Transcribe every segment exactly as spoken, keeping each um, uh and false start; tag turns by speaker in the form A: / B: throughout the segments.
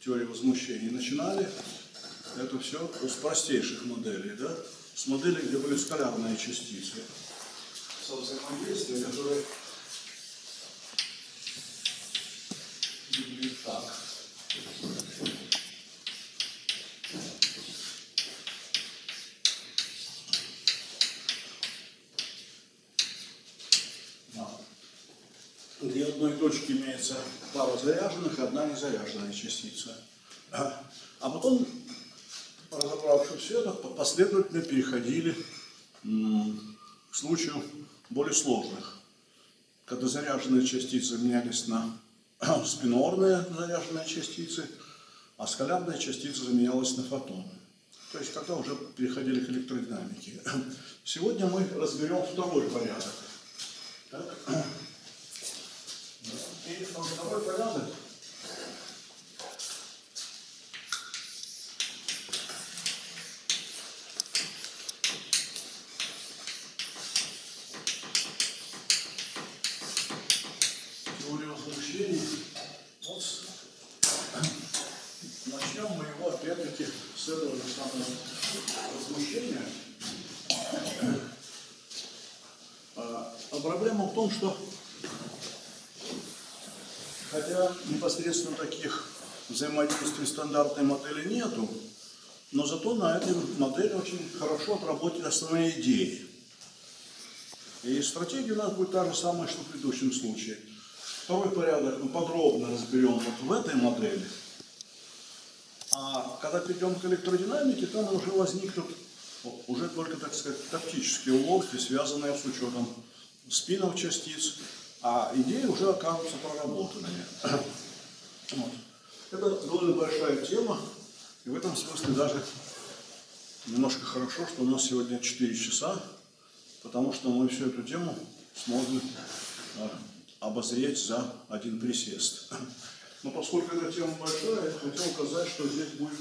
A: теории возмущений начинали, это все с простейших моделей, да? С моделей, где были скалярные частицы со взаимодействием, которые выглядят так. Где одной точки имеется пара заряженных и одна незаряженная частица. А потом, разобравшись все это, последовательно переходили к случаю более сложных, когда заряженные частицы заменялись на спинорные заряженные частицы, а скалярные частицы заменялись на фотоны. То есть, когда уже переходили к электродинамике. Сегодня мы разберем второй порядок. Так. И второй порядок теория возмущений. Вот начнем мы его опять-таки с этого же самого возмущения. А проблема в том, что хотя непосредственно таких взаимодействий стандартной модели нету, но зато на этой модели очень хорошо отработали основные идеи. И стратегия у нас будет та же самая, что в предыдущем случае. Второй порядок мы подробно разберем вот в этой модели. А когда перейдем к электродинамике, там уже возникнут уже только, так сказать, тактические уловки, связанные с учетом спинов частиц, а идеи уже окажутся проработанными. Вот. Это довольно большая тема, и в этом смысле даже немножко хорошо, что у нас сегодня четыре часа, потому что мы всю эту тему сможем обозреть за один присест. Но поскольку эта тема большая, я хотел указать, что здесь будет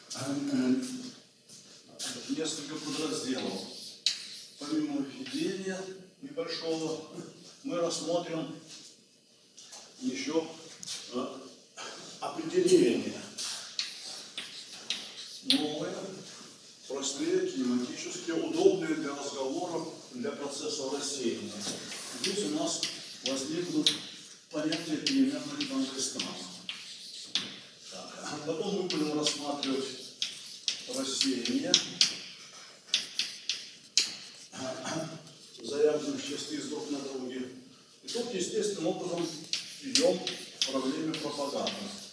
A: несколько подразделов. Помимо введения небольшого, мы рассмотрим еще определение новые, простые, кинематические, удобные для разговоров, для процесса рассеяния. Здесь у нас возникнут понятия переменных тангенстранов. Потом мы будем рассматривать рассеяние заряженных частиц друг на друге. И тут естественным образом идем в проблеме пропаганды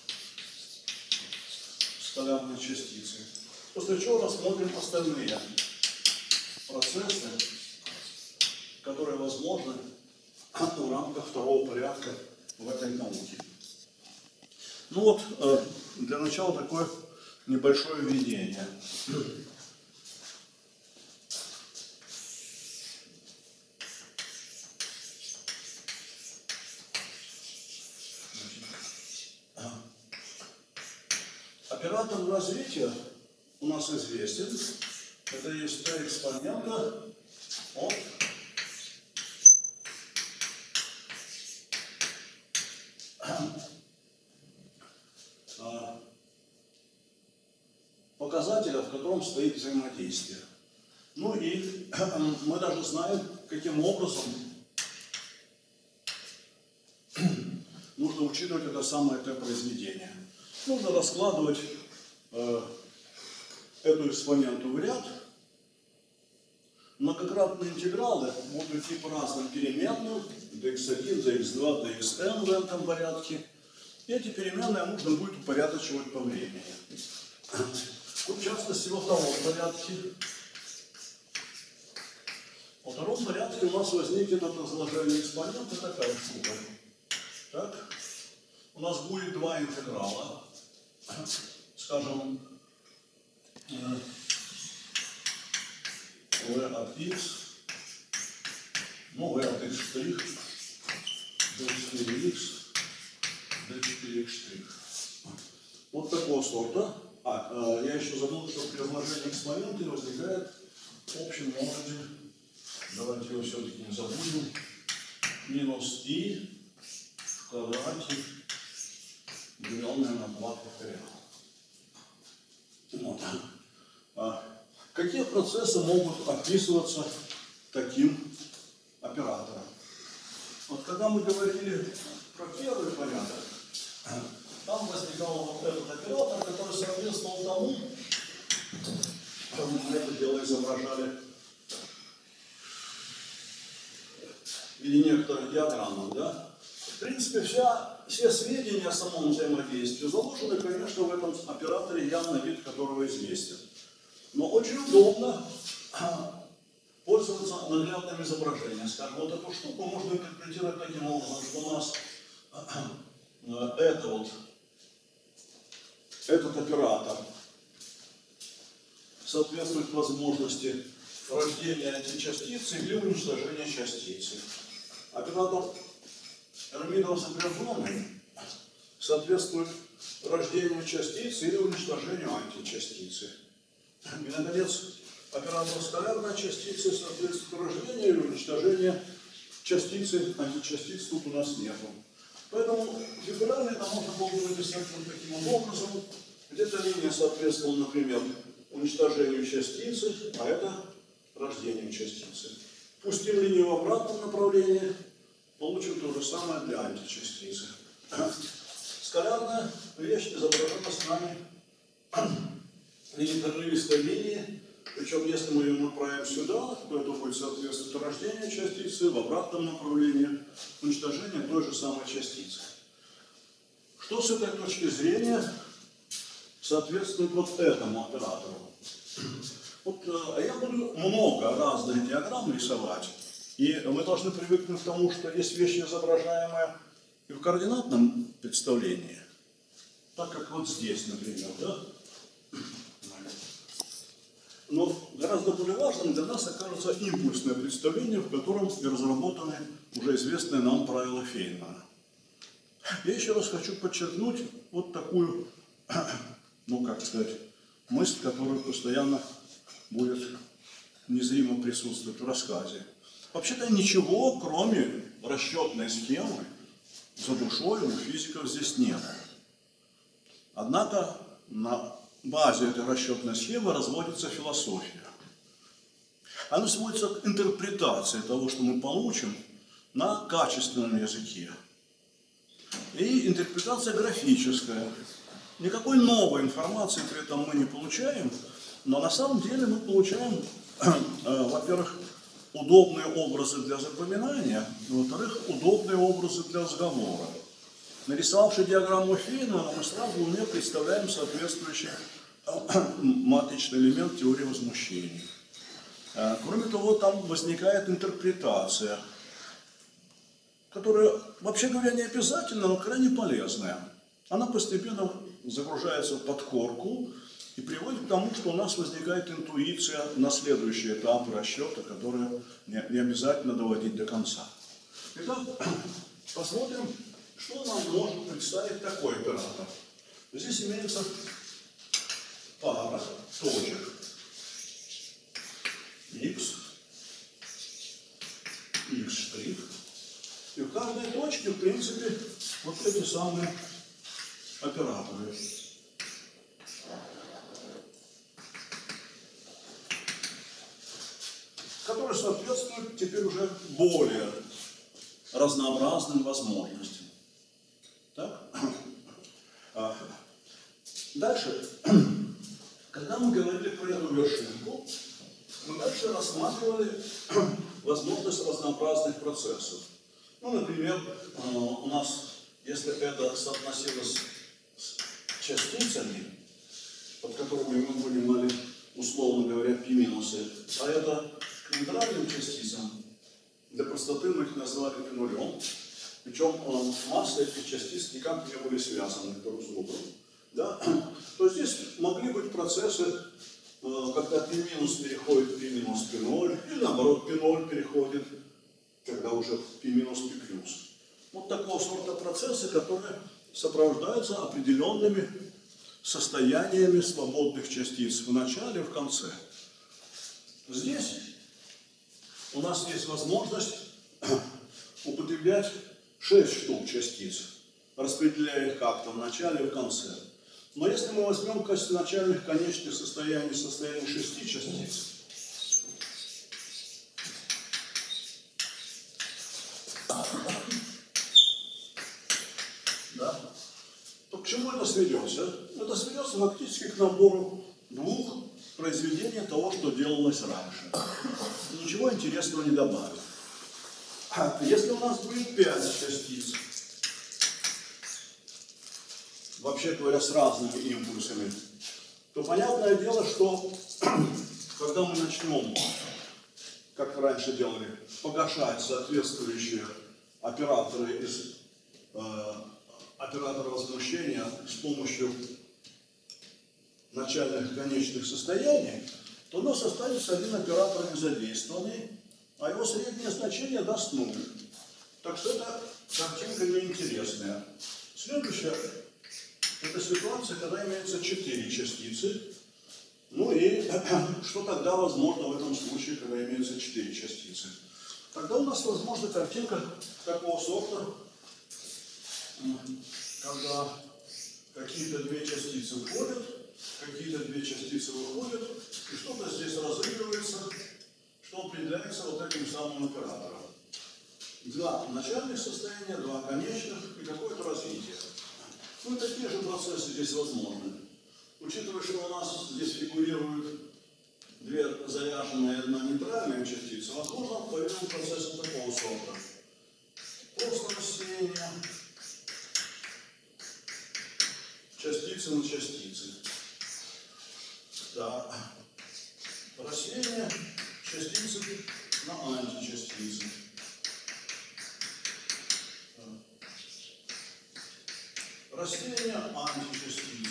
A: скалярной частицы. После чего рассмотрим остальные процессы, которые возможны в рамках второго порядка в этой науке. Ну вот, для начала такое небольшое введение. Оператор развития у нас известен. Это есть Т экспонента от показателя, в котором стоит взаимодействие. Ну и мы даже знаем, каким образом нужно учитывать это самое Т-произведение. Нужно раскладывать э, эту экспоненту в ряд. Многократные интегралы будут идти по разным переменным, ди икс один, ди икс два, ди икс эн в этом порядке. И эти переменные нужно будет упорядочивать по времени. Вот, в частности, во втором порядке. Во втором порядке у нас возникнет это разложение экспонента, такая штука. Так? У нас будет два интеграла. Скажем, v от x, ну, v от x штрих, d четыре икс, d четыре икс штрих. Вот такого сорта. А, я еще забыл, что при разложении экспонента возникает общий множитель, давайте его все-таки не забудем, минус и в квадрате, деленное на два факториал. Вот. А какие процессы могут описываться таким оператором? Вот когда мы говорили про первый порядок, там возникал вот этот оператор, который соответствовал тому, что мы это дело изображали в виде некоторых диаграмм, да? В принципе, вся, все сведения о самом взаимодействии заложены, конечно, в этом операторе, явно вид которого известен. Но очень удобно пользоваться наглядным изображением. Скажем, вот эту штуку можно интерпретировать таким образом, что у нас это вот, этот оператор соответствует возможности рождения античастицы или уничтожения частицы. Оператор Эрмидов сопряженный соответствует рождению частицы или уничтожению античастицы. И, наконец, оператор скалярной частицы соответствует рождению или уничтожению частицы, античастиц тут у нас нету. Поэтому фигурально это можно было бы написать вот таким образом. Где-то линия соответствовала, например, уничтожению частицы, а это рождению частицы. Пустим линию в обратном направлении, получим то же самое для античастицы. Скалярная вещь изображена с нами прерывистой линии, причем если мы ее направим сюда, то это будет соответствовать рождению частицы, в обратном направлении уничтожение той же самой частицы. Что с этой точки зрения соответствует вот этому оператору? Вот, э, я буду много разных диаграмм рисовать, и мы должны привыкнуть к тому, что есть вещи, изображаемые и в координатном представлении, так как вот здесь, например, да? Но гораздо более важным для нас окажется импульсное представление, в котором и разработаны уже известные нам правила Фейнмана. Я еще раз хочу подчеркнуть вот такую, ну как сказать, мысль, которая постоянно будет незримо присутствовать в рассказе. Вообще-то ничего, кроме расчетной схемы, за душой у физиков здесь нет. Однако на базе этой расчетной схемы разводится философия. Она сводится к интерпретации того, что мы получим на качественном языке. И интерпретация графическая. Никакой новой информации при этом мы не получаем, но на самом деле мы получаем, во-первых, удобные образы для запоминания, во-вторых, удобные образы для разговора. Нарисовавши диаграмму Фейнмана, мы сразу в уме представляем соответствующий матричный элемент теории возмущений. Кроме того, там возникает интерпретация, которая, вообще говоря, не обязательна, но крайне полезная. Она постепенно загружается в подкорку и приводит к тому, что у нас возникает интуиция на следующий этап расчета, которую не, не обязательно доводить до конца. Итак, посмотрим, что нам может представить такой оператор. Здесь имеется пара точек x, x'. И в каждой точке, в принципе, вот эти самые операторы. Которые соответствуют теперь уже более разнообразным возможностям. Так? Дальше, когда мы говорили про эту вершинку, мы дальше рассматривали возможность разнообразных процессов. Ну, например, у нас, если это соотносилось с частицами, под которыми мы понимали, условно говоря, пи-минусы, а это к нейтральным частицам, для простоты мы их назвали пи нулем, причем массы этих частиц никак не были связаны друг с другом, да? То здесь могли быть процессы, когда пи-минус переходит в пи-минус пи ноль, или наоборот пи ноль переходит, когда уже пи-минус пи плюс. Вот такого сорта процессы, которые сопровождаются определенными состояниями свободных частиц в начале и в конце. Здесь у нас есть возможность употреблять шесть штук частиц, распределяя их как-то в начале и в конце. Но если мы возьмем качество начальных конечных состояний состояния шести частиц, да, то к чему это сведется? Это сведется фактически к набору двух произведений того, что делалось раньше. Ничего интересного не добавит. Если у нас будет пять частиц, вообще говоря, с разными импульсами, то понятное дело, что когда мы начнем, как раньше делали, погашать соответствующие операторы из э, оператора возмущения с помощью начальных и конечных состояний, то у нас останется один оператор незадействованный, а его среднее значение даст нуль. Так что это картинка неинтересная. Следующая – это ситуация, когда имеется четыре частицы. Ну и что тогда возможно в этом случае, когда имеются четыре частицы? Тогда у нас возможна картинка такого сорта, когда какие-то две частицы входят, какие-то две частицы выходят, и что-то здесь разыгрывается, что определяется вот этим самым оператором. Два начальных состояния, два конечных и какое-то развитие. Ну и такие же процессы здесь возможны. Учитывая, что у нас здесь фигурируют две заряженные и одна нейтральная частица, возможно, появится процесс такого сорта. Просто рассеяние частицы на частицы. Да. Рассеяние частицы на античастицы. Рассеяние античастиц.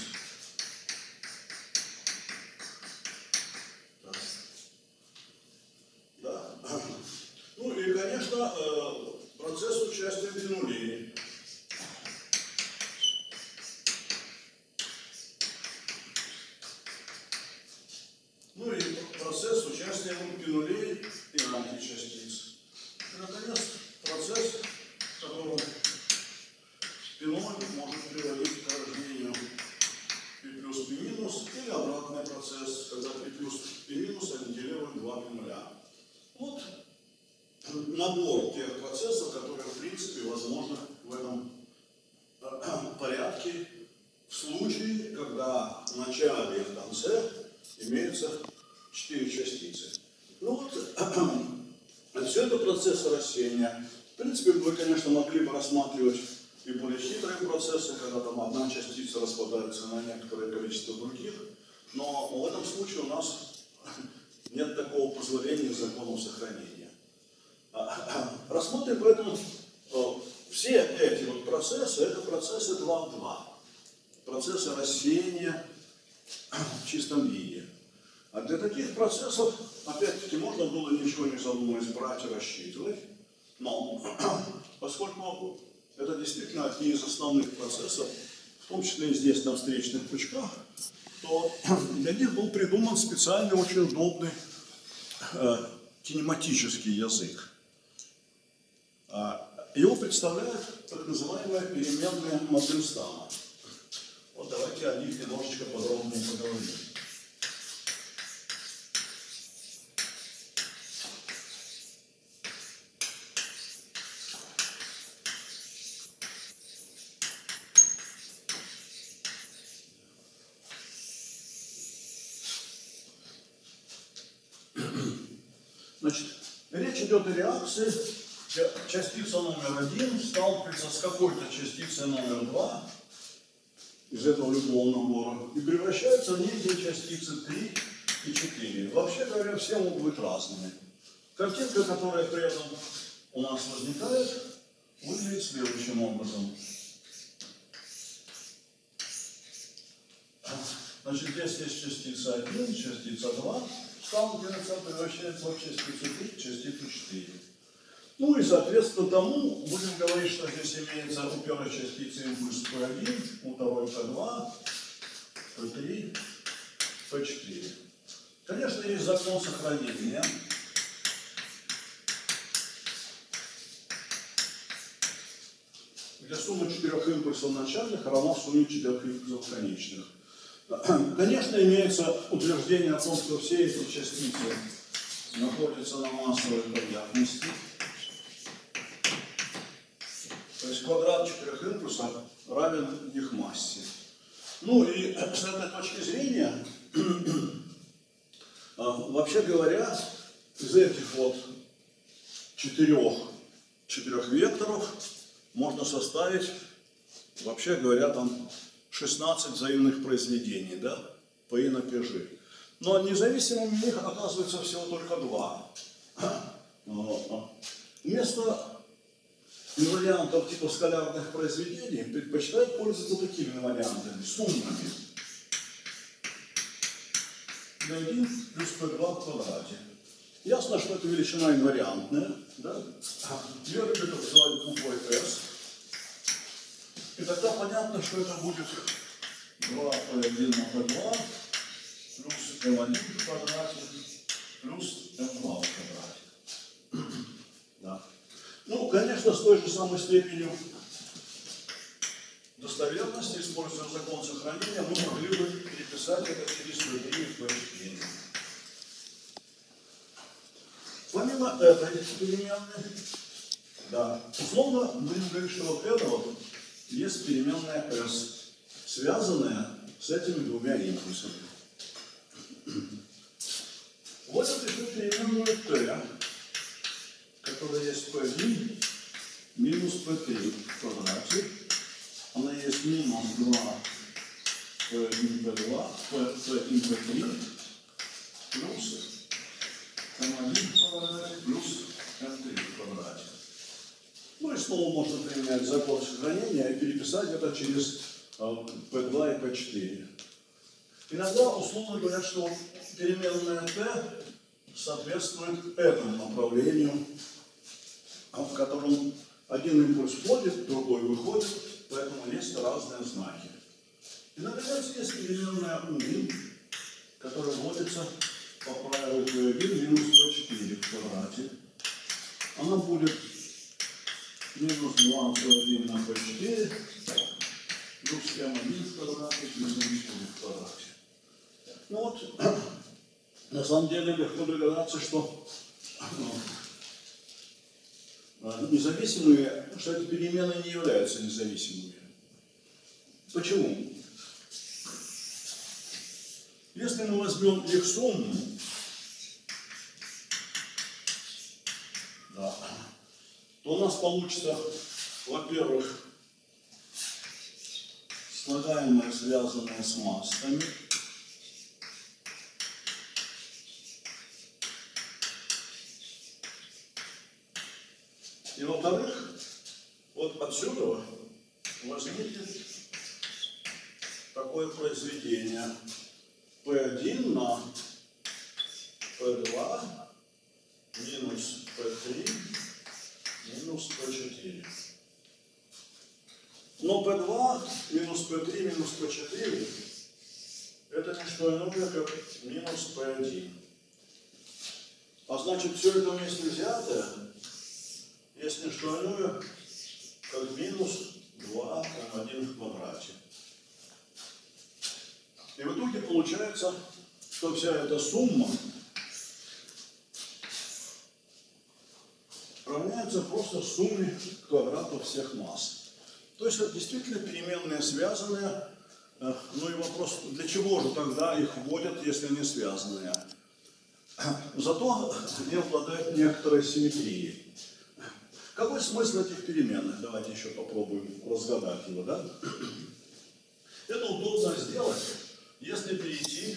A: Да. Ну и, конечно, процесс участия пенулей. Ну и процесс участия пенулей и античастиц. И, наконец, процесс, в котором пеноль может приводить к рождению P плюс P минус или обратный процесс, когда P плюс P минус аннигилирует два пеноля. Вот набор тех процессов, которые в принципе возможны в этом порядке в случае, когда в начале и в конце имеются четыре частицы. Ну вот, все это процессы рассеяния. В принципе, вы, конечно, могли бы рассматривать и более хитрые процессы, когда там одна частица распадается на некоторое количество других, но в этом случае у нас нет такого позволения законов сохранения. Рассмотрим поэтому все эти вот процессы, это процессы два в два. Процессы рассеяния в чистом виде. А для таких процессов, опять-таки, можно было ничего не задумываясь брать и рассчитывать, но поскольку это действительно одни из основных процессов, в том числе и здесь на встречных пучках, то для них был придуман специальный, очень удобный э, кинематический язык. Его представляет так называемая переменная Мандельштама. Вот давайте о них немножечко подробнее поговорим. Значит, речь идет о реакции. Частица номер один сталкивается с какой-то частицей номер два из этого любого набора и превращается в некие частицы три и четыре. Вообще говоря, все могут быть разными. Картинка, которая при этом у нас возникает, выглядит следующим образом. Значит, здесь есть частица один, частица два, сталкивается, превращается в частицу три, частицу четыре. Ну и соответственно тому будем говорить, что здесь имеется у первой частицы импульс P один, у второй P два, P три, P четыре. Конечно, есть закон сохранения. где сумма четырех импульсов начальных равна сумме четырех импульсов конечных. Конечно, имеется утверждение о том, что все эти частицы находятся на массовой поверхности. То есть квадрат четырех импульсов равен их массе. Ну и с этой точки зрения, вообще говоря, из этих вот четырех, четырех векторов можно составить, вообще говоря, там шестнадцать взаимных произведений, да, по и на пи. Но независимыми их оказывается всего только два. Вместо инвариантов типа скалярных произведений предпочитают пользоваться такими вариантами, суммами. пи один плюс пи два в квадрате. Ясно, что это величина инвариантная, да? Ее любят называть буквой S. И тогда понятно, что это будет два пи один на пи два плюс эм один в квадрате плюс эм два в квадрате. Да. Ну, конечно, с той же самой степенью достоверности, используя закон сохранения, мы могли бы переписать это через пи три в пи четыре. Помимо этой переменной, да, условно будем говорить, что вот это вот есть переменная S, связанная с этими двумя импульсами. Вот я пишу переменную T, которая есть пи один минус пи три в квадрате. Она есть минус два пи один пи два, пи один пи три плюс эм один в квадрате плюс эм три в квадрате. Ну и снова можно применять закон сохранения и переписать это через пи два и пи четыре. Иногда условно говорят, что переменная T соответствует этому направлению, в котором один импульс входит, другой выходит, поэтому есть разные знаки. И, наконец, есть переменная U, которая вводится по правилу пи один минус пи четыре в квадрате. Она будет минус два пи один на пи четыре плюс эм один в квадрате плюс эм четыре в квадрате. Ну вот, на самом деле легко догадаться, что независимые, что эти перемены не являются независимыми. Почему? Если мы возьмем их сумму, да, то у нас получится, во-первых, слагаемое, связанное с массами. И во-вторых, вот отсюда возникнет такое произведение пи один на пи два минус пи три минус пи четыре. Но пи два минус пи три минус пи четыре это не что иное, как минус пи один. А значит, все это вместе взятое есть не что иное, как минус два эм один в квадрате. И в итоге получается, что вся эта сумма равняется просто сумме квадратов всех масс. То есть это действительно переменные связанные. Ну и вопрос, для чего же тогда их вводят, если они связанные? Зато они обладают некоторой симметрией. Какой смысл этих переменных? Давайте еще попробуем разгадать его, да? Это удобно сделать, если перейти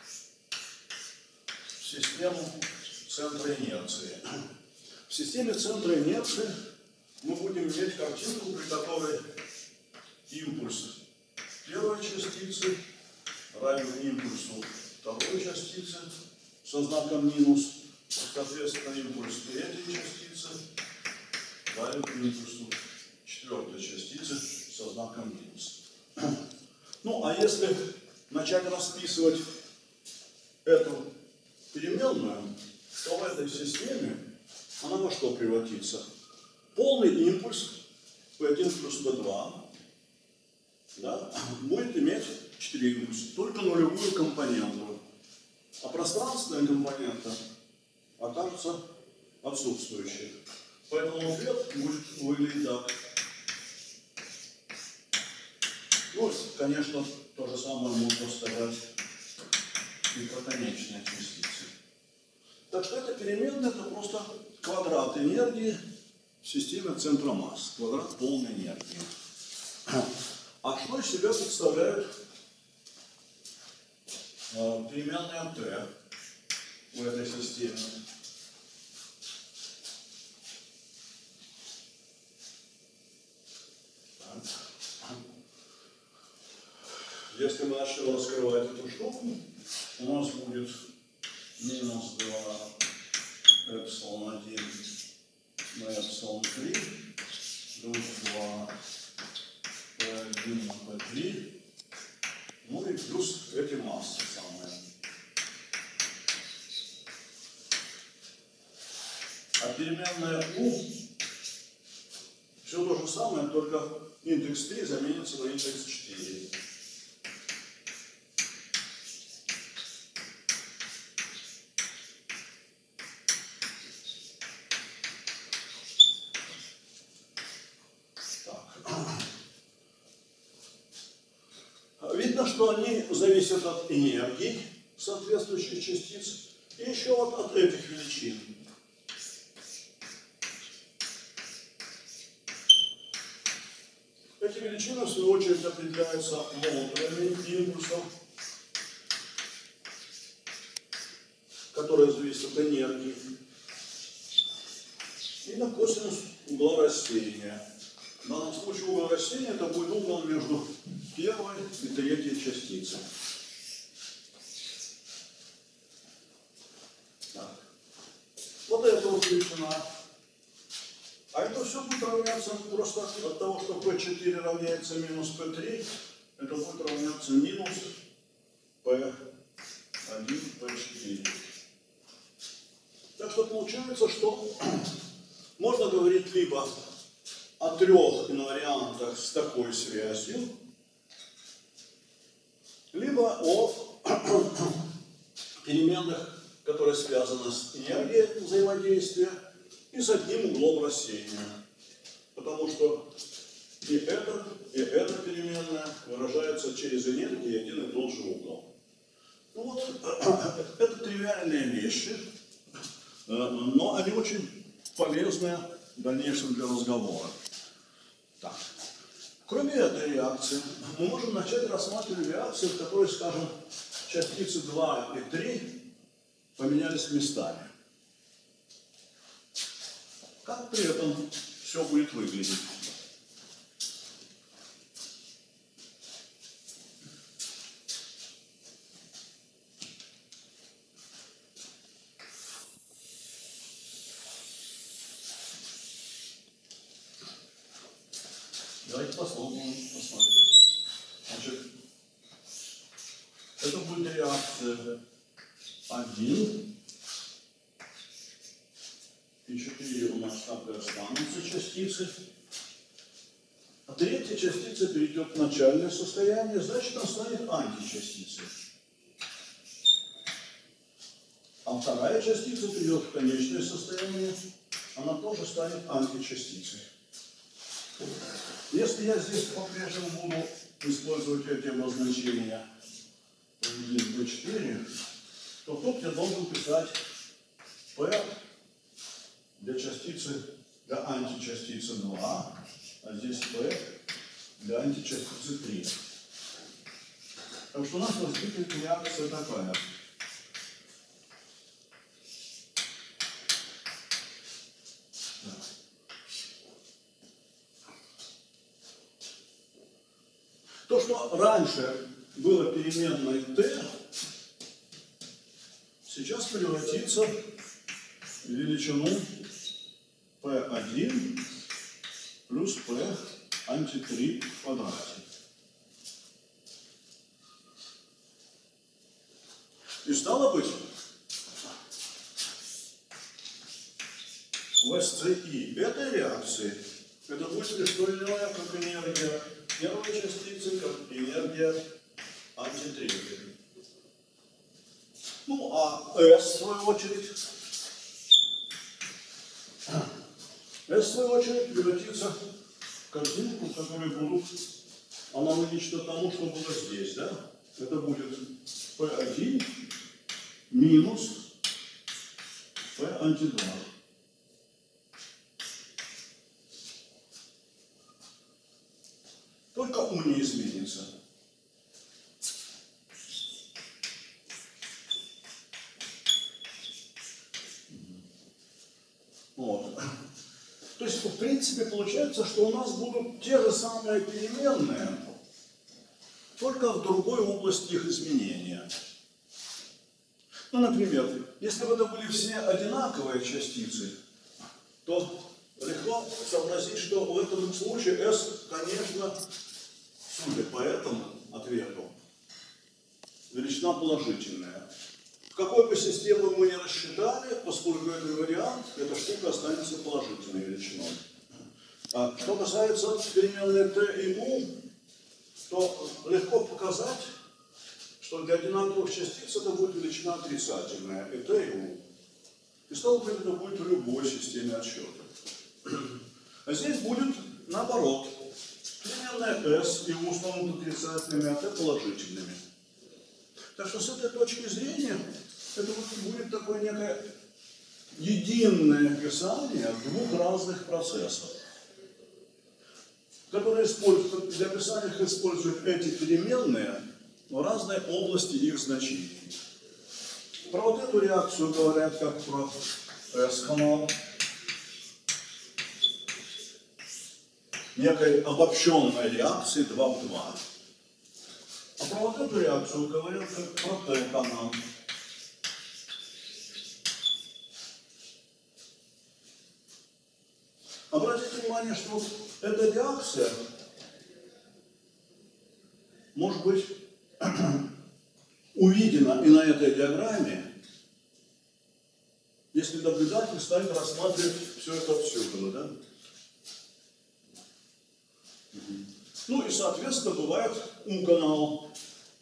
A: в систему центра инерции. В системе центра инерции мы будем иметь картинку, при которой импульс первой частицы равен импульсу второй частицы со знаком минус, соответственно, импульс третьей частицы равен импульсу четвертой частицы со знаком минус. Ну, а если начать расписывать эту переменную, то в этой системе она во что превратится? Полный импульс пэ один плюс пэ два, да, будет иметь четыре импульса, только нулевую компоненту. А пространственная компонента окажется отсутствующей. Поэтому ответ будет выглядеть так. Ну, конечно, то же самое можно сказать и про конечные частицы. Так что эта переменная — это просто квадрат энергии в системе центра масс, квадрат полной энергии. А что из себя представляют э, переменная t в этой системе? Так. Если мы начнем раскрывать эту штуку, у нас будет минус два эпсилон один на эпсилон три плюс два пэ один на пэ три, ну и плюс эти массы самые. А переменная u все то же самое, только индекс три заменится на индекс четыре. Видно, что они зависят от энергии соответствующих частиц и еще вот от этих величин. Эти величины, в свою очередь, определяются модулями импульсов, которые зависят от энергии, и на косинус угла рассеяния. В данном случае угол рассеяния — это будет угол между первой и третьей частицей. Так. Вот это вот величина. А это все будет равняться просто от того, что пэ четыре равняется минус пэ три, это будет равняться минус пэ один, пэ четыре. Так что получается, что можно говорить либо о трех инвариантах с такой связью, либо о переменных, которые связаны с энергией взаимодействия и с одним углом рассеяния. Потому что и это, и эта переменная выражается через энергию и один и тот же угол. Ну вот, это тривиальные вещи, но они очень полезны в дальнейшем для разговора. Так. Кроме этой реакции, мы можем начать рассматривать реакции, в которой, скажем, частицы два и три поменялись местами. Как при этом все будет выглядеть? Давайте попробуем посмотреть. Значит, это будет реакция один. И четыре у нас так и останутся частицы. А третья частица перейдет в начальное состояние, значит, она станет античастицей. А вторая частица перейдет в конечное состояние, она тоже станет античастицей. Если я здесь по-прежнему буду использовать эти обозначения пэ четыре, то тут я должен писать P для частицы, для античастицы два, а здесь P для античастицы три. Так что у нас возникнет реакция такая. То, что раньше было переменной t, сейчас превратится в величину пэ один плюс P анти три в квадрате. И стало быть, в эс цэ и этой реакции Это будет не что иное, как энергия первой частицы, как энергия антитрепеты. Ну, а S, в свою очередь, S, в свою очередь, превратится в картинку, которые будут аналогично тому, что было здесь, да? Это будет P один минус P анти два. Только U не изменится. Вот. То есть, в принципе, получается, что у нас будут те же самые переменные, только в другой области их изменения. Ну, например, если бы это были все одинаковые частицы, то легко сообразить, что в этом случае S, конечно, судя по этому ответу, величина положительная. В какой бы систему мы ни рассчитали, поскольку это вариант, эта штука останется положительной величиной. А что касается переменной t и u, то легко показать, что для одинаковых частиц это будет величина отрицательная, и t и u. И стало быть, это будет в любой системе отсчета. А здесь будет наоборот. Переменная s и u станут отрицательными, а t положительными. Так что с этой точки зрения это будет такое некое единое описание двух разных процессов, которые используют, для описания их используют эти переменные в разной области их значений. Про вот эту реакцию говорят как про S-канал, некой обобщенной реакции два в два. А про вот эту реакцию говорят как про Т-канал. Обратите внимание, что вот эта реакция может быть увидена и на этой диаграмме, если наблюдатель станет рассматривать все это отсюда, да? Ну и, соответственно, бывает У-канал.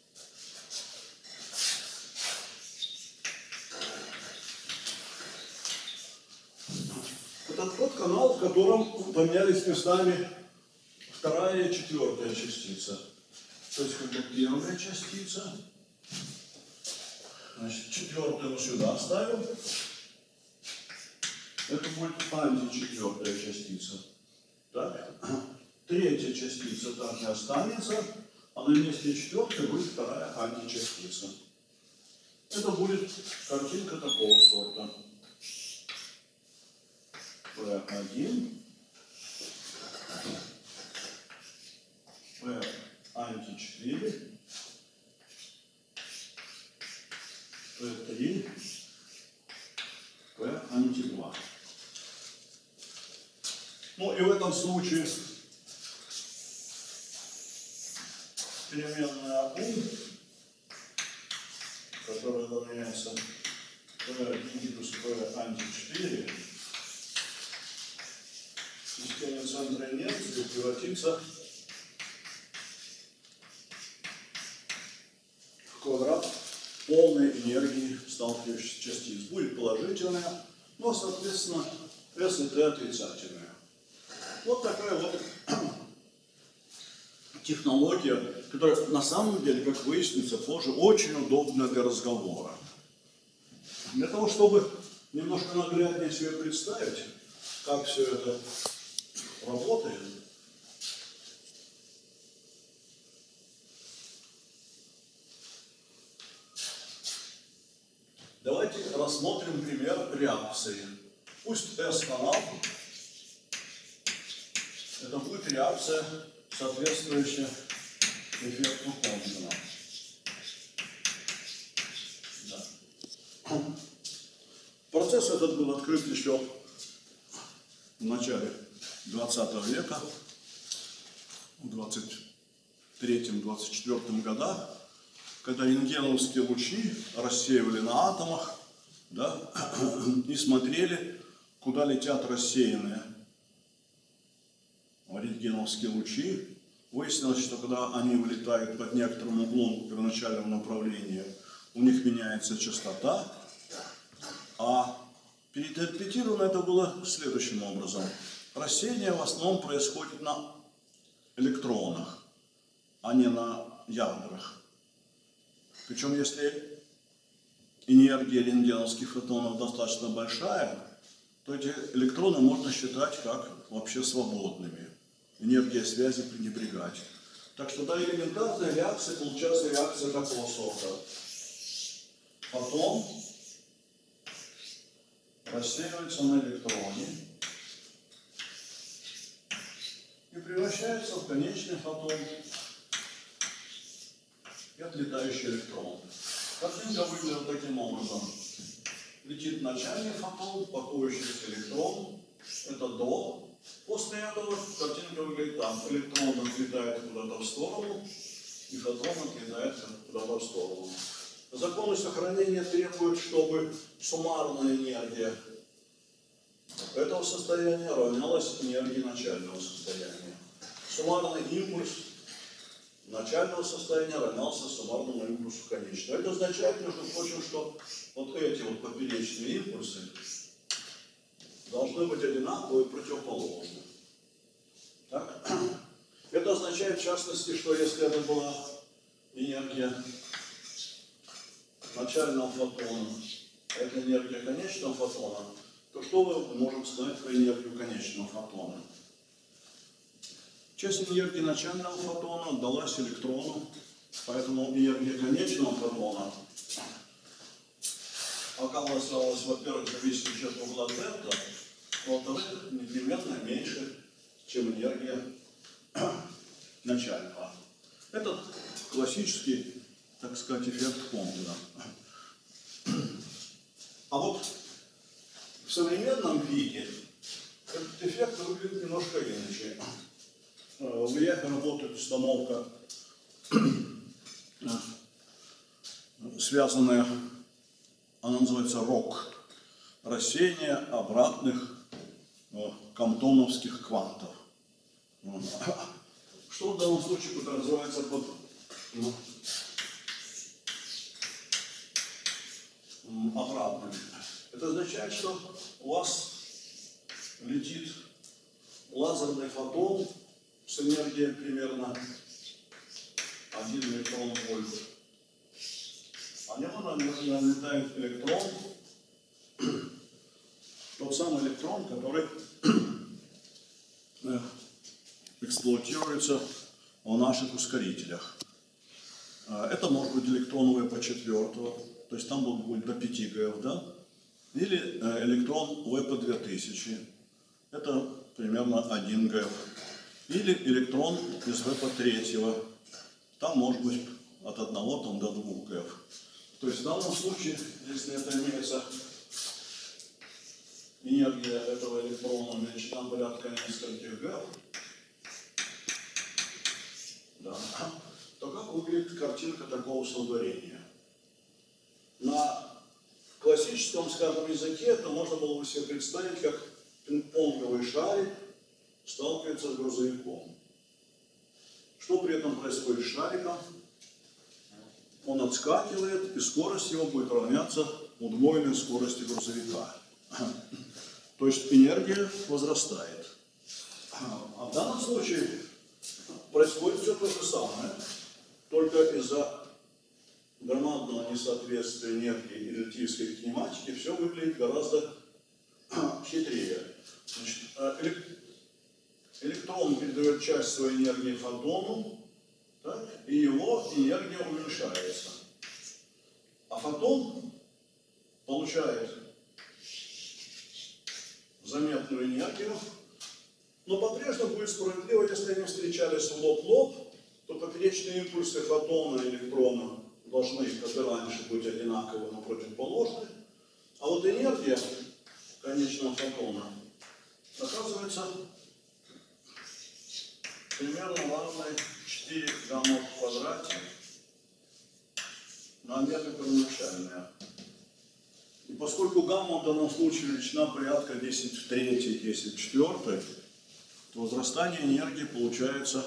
A: Это тот канал, в котором поменялись местами вторая и четвертая частица. То есть, как бы первая частица, значит, четвертую мы сюда оставим. Это будет античетвертая частица. Так. Третья частица так и останется, а на месте четвертой будет вторая античастица. Это будет картинка такого сорта. P один, P анти четыре, P три, P анти два. Ну и в этом случае переменная U, которая равняется P один плюс P анти четыре, в системе центра инерции превратится в квадрат полной энергии сталкивающихся частиц. Будет положительная, но, соответственно, S и T отрицательная. Вот такая вот технология, которая на самом деле, как выяснится позже, очень удобна для разговора. Для того, чтобы немножко нагляднее себе представить, как все это работает, давайте рассмотрим пример реакции. Пусть S-канал, это будет реакция, соответствующая эффекту Томпсона. Да. Процесс этот был открыт еще в начале двадцатого века, в двадцать третьем — двадцать четвёртом годах, когда рентгеновские лучи рассеивали на атомах, да, и смотрели, куда летят рассеянные рентгеновские лучи. Выяснилось, что когда они вылетают под некоторым углом первоначального направления, у них меняется частота, а переинтерпретировано это было следующим образом. Рассеяние в основном происходит на электронах, а не на ядрах. Причем, если энергия рентгеновских фотонов достаточно большая, то эти электроны можно считать как вообще свободными. Энергия связи пренебрегать. Так что да, элементарная реакция получается реакция такого сорта. Фотон рассеивается на электроне и превращается в конечный фотон и отлетающий электрон. Картинка выглядит таким образом. Летит начальный фотон, пакующийся электрон. Это до. После этого картинка выглядит так. Электрон отлетает куда-то в сторону, и фотон отлетает куда-то в сторону. Законы сохранения требуют, чтобы суммарная энергия этого состояния равнялась энергии начального состояния. Суммарный импульс начального состояния равнялся суммарному импульсу конечного. Это означает, между прочим, что вот эти вот поперечные импульсы должны быть одинаковые и противоположны. Так? Это означает, в частности, что если это была энергия начального фотона, а это энергия конечного фотона, то что мы можем сказать про энергию конечного фотона? Часть энергии начального фотона отдалась электрону, поэтому энергия конечного фотона оказалась, во-первых, зависящей от угла дельта, во-вторых, непременно меньше, чем энергия начального. Это классический, так сказать, эффект Комплина. А вот в современном виде этот эффект выглядит немножко иначе. В ИАФе работает установка, связанная, она называется рок, рассеяние обратных комптоновских квантов. Что в данном случае подразумевается под обратным? Это означает, что у вас летит лазерный фотон с энергией примерно один электрон вольт. А нему налетает электрон, тот самый электрон, который эксплуатируется в наших ускорителях. Это может быть электрон вэ пэ четыре, то есть там будет до пяти ГЭФ, да? Или электрон вэ пэ две тысячи, это примерно один ГЭФ. Или электрон из вэ пэ три, там может быть от одного там, до двух ГЭФ. То есть в данном случае, если это имеется энергия этого электрона величина порядка нескольких ГЭФ, да, то как выглядит картинка такого соотворения? На классическом, скажем, языке это можно было бы себе представить, как пинг-понговый шарик сталкивается с грузовиком. Что при этом происходит с шариком? Он отскакивает, и скорость его будет равняться удвоенной скорости грузовика. То есть энергия возрастает. А в данном случае происходит все то же самое, только из-за громадного несоответствия энергии и релятивистской кинематики все выглядит гораздо хитрее. Значит, электрон передает часть своей энергии фотону, так, и его энергия уменьшается. А фотон получает заметную энергию, но по-прежнему будет справедливо, если они встречались лоб-лоб, то поперечные импульсы фотона и электрона должны, как и раньше, быть одинаковы, но противоположны. А вот энергия конечного фотона оказывается примерно равной четыре гамма в квадрате на метр первоначальная. И поскольку гамма в данном случае величина порядка десять в третьей, десять в четвертой, то возрастание энергии получается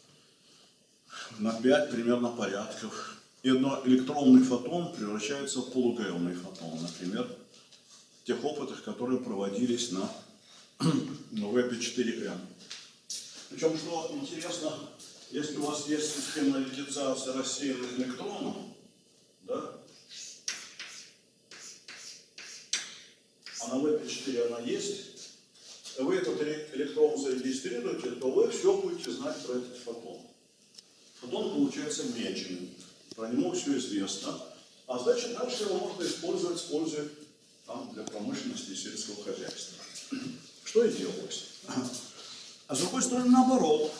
A: на пять примерно порядков. И одноэлектронный фотон превращается в полугаонный фотон, например, в тех опытах, которые проводились на вэ пэ четыре эм. Причем, что интересно, если у вас есть системная летизация рассеянных электронов, да, а на вэ пэ четыре она есть, вы этот электрон зарегистрируете, то вы все будете знать про этот фотон. Фотон получается меченый, про него все известно, а значит дальше его можно использовать, использовать там, для промышленности и сельского хозяйства. Что и делалось. А с другой стороны, наоборот.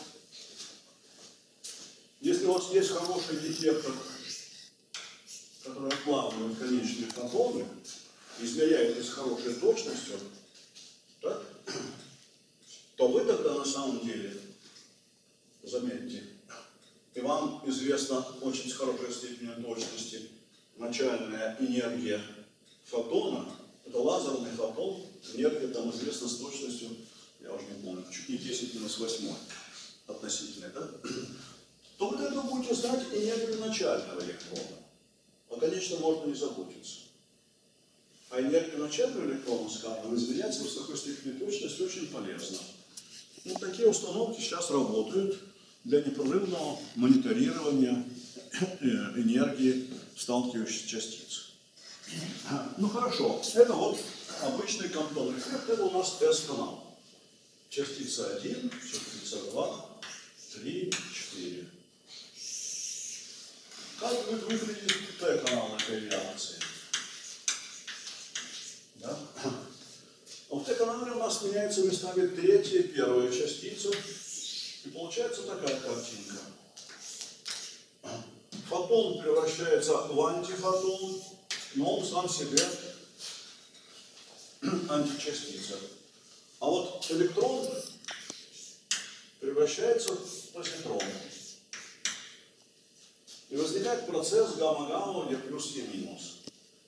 A: Если у вас есть хороший детектор, который отлавливает конечные фотоны, измеряет их с хорошей точностью, так, то вы тогда на самом деле, заметьте, и вам известна очень с хорошей степенью точности начальная энергия фотона, это лазерный фотон, энергия там известна с точностью, я уже не помню, чуть не десять минус восемь относительно, да? То вы тогда будете знать энергию начального электрона. А, конечно, можно не заботиться. А энергию начального электрона, скажем, измерять с высокой степенью точности очень полезно. Ну, такие установки сейчас работают для непрерывного мониторирования энергии сталкивающихся частиц. Ну хорошо, это вот обычный кантонный эффект, это у нас эс-канал. Частица один, частица два, три, четыре. Как будет выглядеть Т-канал этой реакции? Да? В Т-канале у нас меняется местами третья и первая частица. И получается такая картинка. Фотон превращается в антифотон, но он сам себе античастица. А вот электрон превращается в позитрон. И возникает процесс гамма-гамма, где плюс и минус.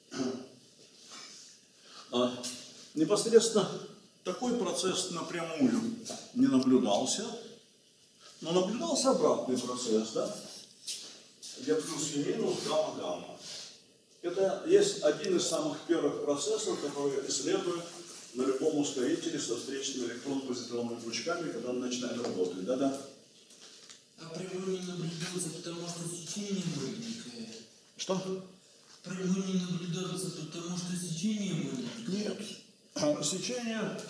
A: А непосредственно такой процесс напрямую не наблюдался, но наблюдался обратный процесс, да? Где плюс и минус, гамма-гамма. Это есть один из самых первых процессов, которые исследуют на любом ускорителе со встречными электронно-позитронными пучками, когда он начинает работать. Да-да.
B: А прямой не наблюдался, потому что сечение маленькое.
A: Что?
B: Прямой не наблюдался, потому что сечение маленькое.
A: Нет. Сечение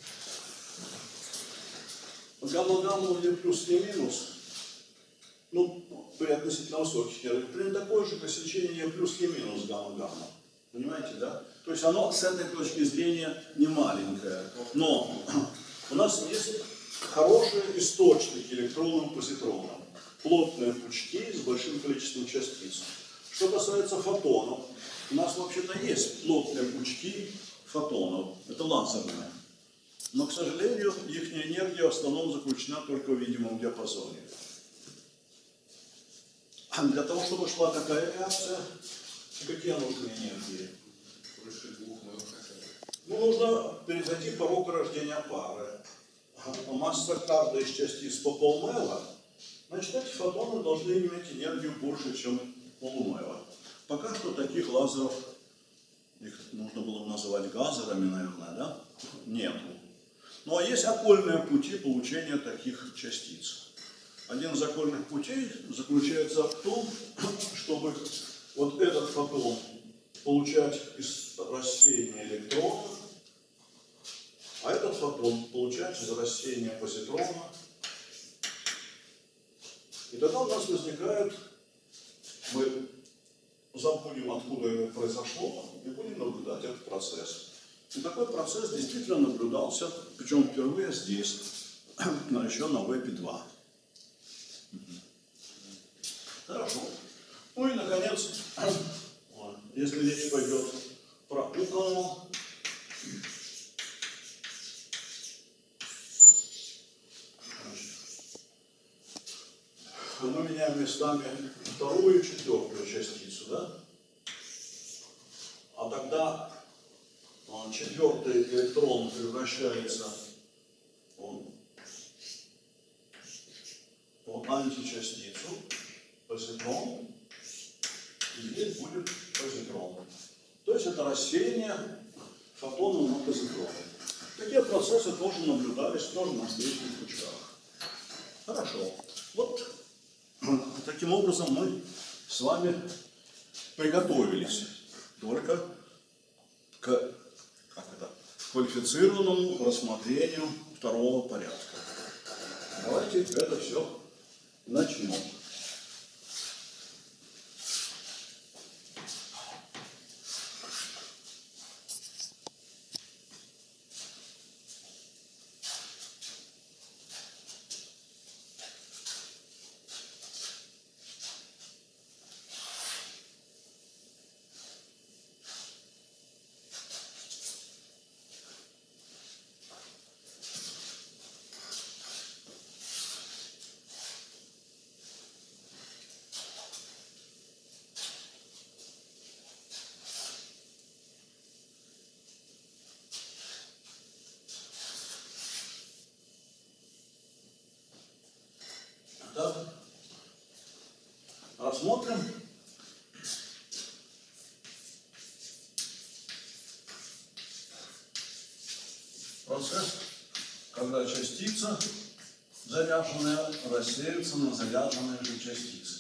A: гамма-гамма или плюс и минус, ну, при относительно высоких энергиях, примерно такое же, как сечение плюс и минус гамма-гамма. Понимаете, да? То есть оно с этой точки зрения не маленькое. Но у нас есть хорошие источники электронным позитронам. Плотные пучки с большим количеством частиц. Что касается фотонов, у нас вообще-то есть плотные пучки фотонов. Это лазерные. Но, к сожалению, их энергия в основном заключена только в видимом диапазоне. Для того, чтобы шла такая реакция, какие нужны энергии? Ну, нужно перезайти порог рождения пары. Масса каждой из частиц по полмела, значит, эти фотоны должны иметь энергию больше, чем полумела. Пока что таких лазеров, их нужно было называть газерами, наверное, да? Нету. Ну, а есть окольные пути получения таких частиц. Один из окольных путей заключается в том, чтобы вот этот фотон получать из рассеяния электрона, а этот фотон получать из рассеяния позитрона. И тогда у нас возникает, мы забудем, откуда это произошло, и будем наблюдать этот процесс. И такой процесс действительно наблюдался, причем впервые здесь, еще на вэ пэ два. Хорошо. Ну и, наконец, если речь пойдет про У-канал, мы меняем местами вторую и четвертую частицу, да? А тогда четвертый электрон превращается, он электрон, и здесь будет позитрон. То есть это рассеяние фотонов на позитроны. Такие процессы тоже наблюдались тоже на встречных пучках. Хорошо. Вот таким образом мы с вами приготовились только к как это, квалифицированному рассмотрению второго порядка. Давайте это все начнем. Так, рассмотрим процесс, когда частица заряженная рассеется на заряженные же частицы.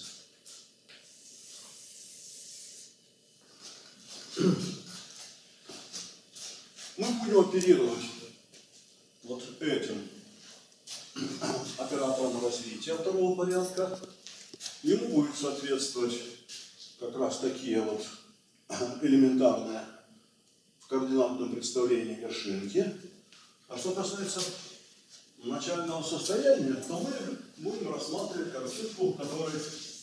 A: Мы будем оперировать вот этим оператором развития второго порядка. Ему будет соответствовать как раз такие вот элементарные в координатном представлении вершинки. А что касается начального состояния, то мы будем рассматривать картинку, в которой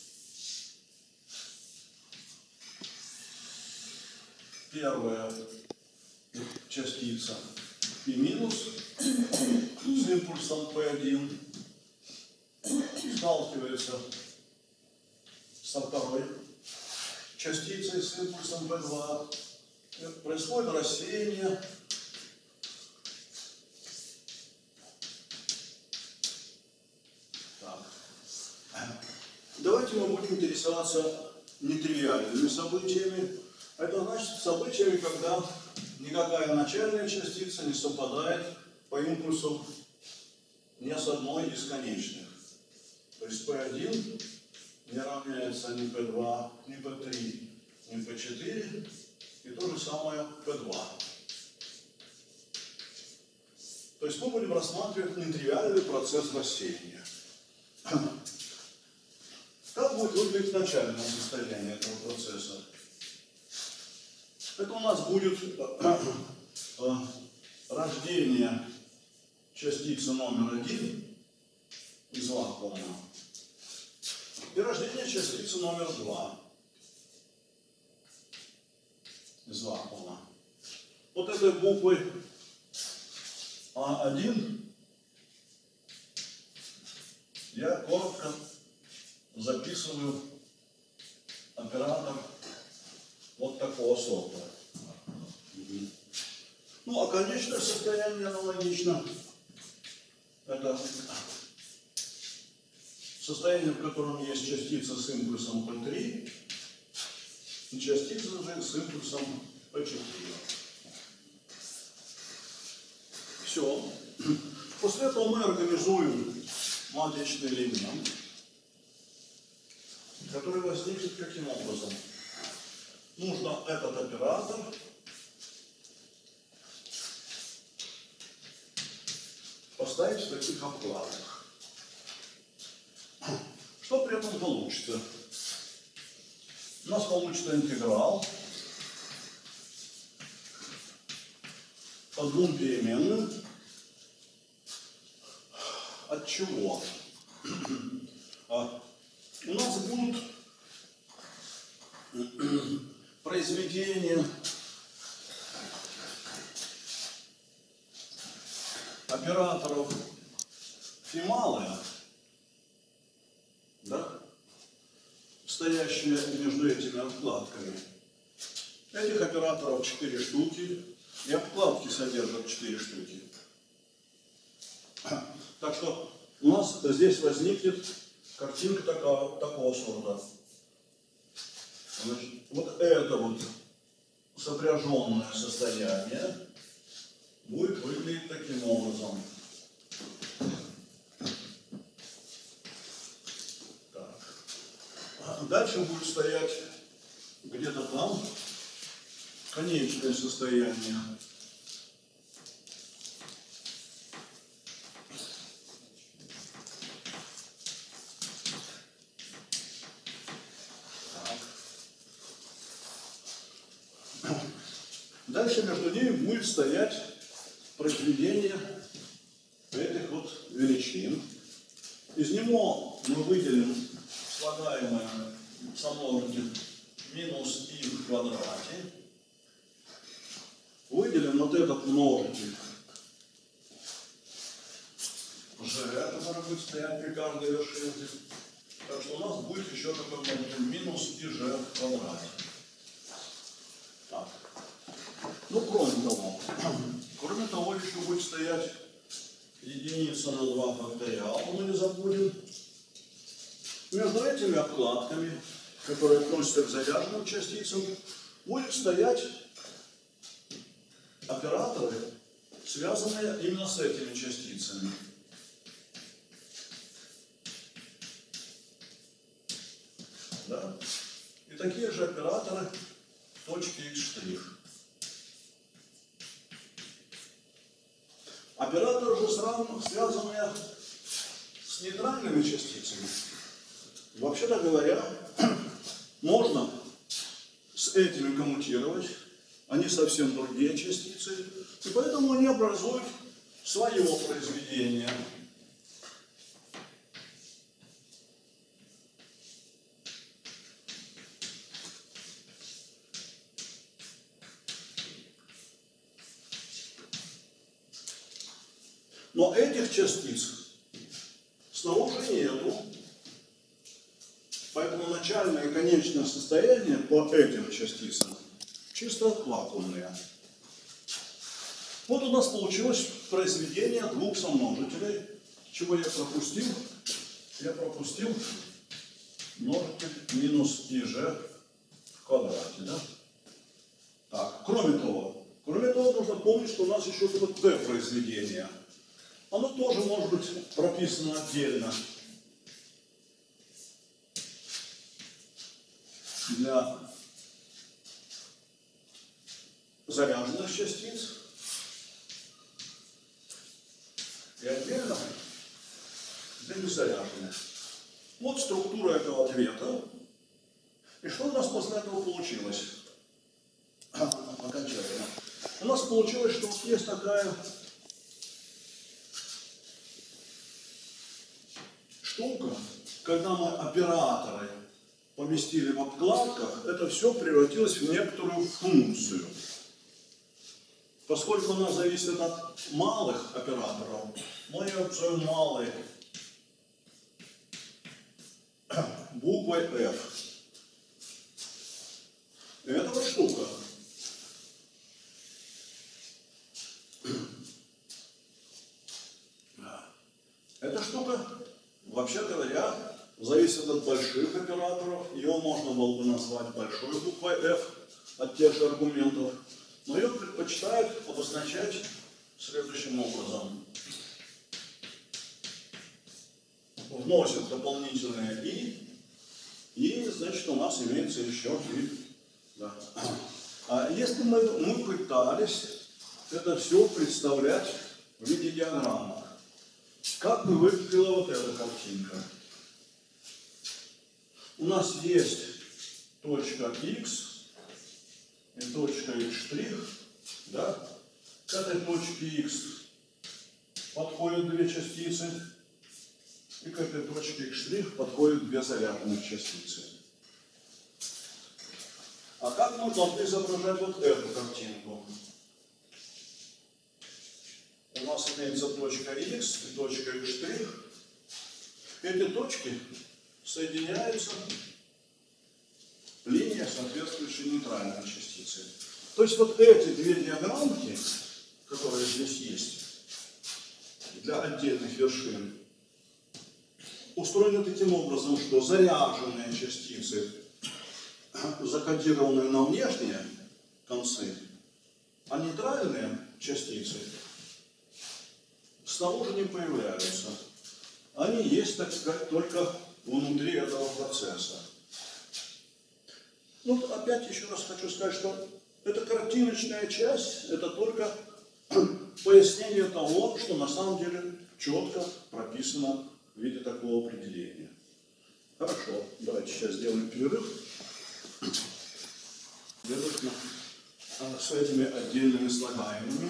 A: первая частица P минус с импульсом P один сталкивается со второй частицей с импульсом P два. Происходит рассеяние так. Давайте мы будем интересоваться нетривиальными событиями. Это значит событиями, когда никакая начальная частица не совпадает по импульсу ни с одной из конечных. То есть P один не равняется ни P два, ни P три, ни P четыре, и то же самое P два. То есть мы будем рассматривать нетривиальный процесс рассеяния. Как будет выглядеть начальное состояние этого процесса? Это у нас будет рождение частицы номер один из вакуума и рождение частицы номер два из вакуума. Вот этой буквой А один я коротко записываю оператор вот такого сорта. Ну, а конечное состояние аналогично. Это состояние, в котором есть частица с импульсом P три и частица же с импульсом P четыре. Все. После этого мы организуем матричный элемент, который возникнет каким образом? Нужно этот оператор поставить в таких обкладах. Что при этом получится? У нас получится интеграл по двум переменным. От чего? А у нас будут произведения операторов фи малые, да, стоящие между этими обкладками. Этих операторов четыре штуки, и обкладки содержат четыре штуки. Так что у нас здесь возникнет картинка такого, такого сорта. Значит, вот это вот сопряженное состояние будет выглядеть таким образом. Так. Дальше будет стоять где-то там конечное состояние. Дальше между ними будет стоять произведение этих вот величин. Из него мы выделим слагаемое сомножитель минус и в квадрате. Выделим вот этот множитель g, который будет стоять при каждой вершинке. Так что у нас будет еще такой множитель минус и g в квадрате. Так. Ну, кроме того, кроме того, еще будет стоять единица на два факториала, мы не забудем. Между этими обкладками, которые относятся к заряженным частицам, будет стоять операторы, связанные именно с этими частицами. Да? И такие же операторы в точке x'. Операторы же сравнены, связанные с нейтральными частицами. Вообще-то говоря, можно с этими коммутировать. Они совсем другие частицы. И поэтому они образуют свое произведение. Но этих частиц снаружи нету. Поэтому начальное и конечное состояние по этим частицам чисто вакуумные. Вот у нас получилось произведение двух сомножителей. Чего я пропустил? Я пропустил множитель минус и g в квадрате. Да? Так, кроме того, кроме того, нужно помнить, что у нас еще было t произведение. Оно тоже может быть прописано отдельно. Для заряженных частиц и отдельно для незаряженных. Вот структура этого ответа. И что у нас после этого получилось? Окончательно. У нас получилось, что есть такая штука, когда мы операторы поместили в обкладках, это все превратилось в некоторую функцию. Поскольку она зависит от малых операторов, мы ее назовем малой буквой F. И это вот штука. Эта штука, вообще говоря, зависит от больших операторов. Ее можно было бы назвать большой буквой F от тех же аргументов. Но ее предпочитают обозначать следующим образом. Вносят дополнительные «и», и, значит, у нас имеется еще «и». Да. А если мы, мы пытались это все представлять в виде диаграммы, как бы выглядела вот эта картинка? У нас есть точка x и точка x', да? К этой точке x подходят две частицы, и к этой точке x' подходят две заряженных частицы. А как мы должны изображать вот эту картинку? У нас имеется точка x и точка x'. Эти точки соединяются линией соответствующей нейтральной частицы. То есть вот эти две диаграммки, которые здесь есть, для отдельных вершин, устроены таким образом, что заряженные частицы закодированные на внешние концы, а нейтральные частицы снаружи не появляются. Они есть, так сказать, только внутри этого процесса. Ну, опять еще раз хочу сказать, что эта картиночная часть, это только пояснение того, что на самом деле четко прописано в виде такого определения. Хорошо, давайте сейчас сделаем перерыв. Перерыв с этими отдельными слагаемыми.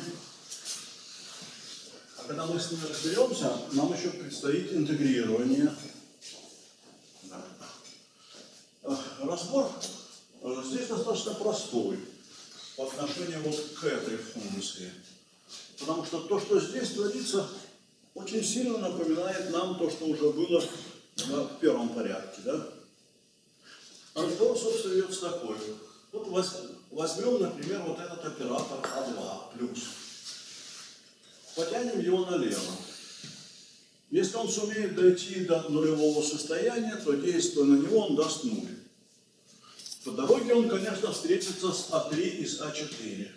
A: А когда мы с ними разберемся, нам еще предстоит интегрирование. Да. Разбор здесь достаточно простой по отношению вот к этой функции. Потому что то, что здесь творится, очень сильно напоминает нам то, что уже было в первом порядке. Да? Разбор, собственно, ведется такой. Вот возьмем, например, вот этот оператор а два плюс. Потянем его налево. Если он сумеет дойти до нулевого состояния, то действуя на него, он даст нуль. По дороге он, конечно, встретится с а три и с а четыре.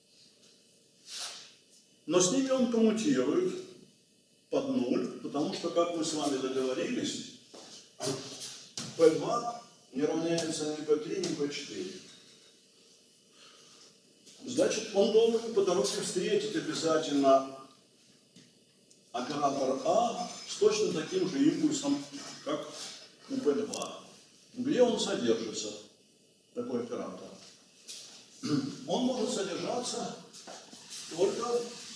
A: Но с ними он коммутирует под нуль, потому что, как мы с вами договорились, пэ два не равняется ни пэ три, ни пэ четыре. Значит, он должен по дороге встретить обязательно оператор А с точно таким же импульсом, как у пэ два. Где он содержится, такой оператор? Он может содержаться только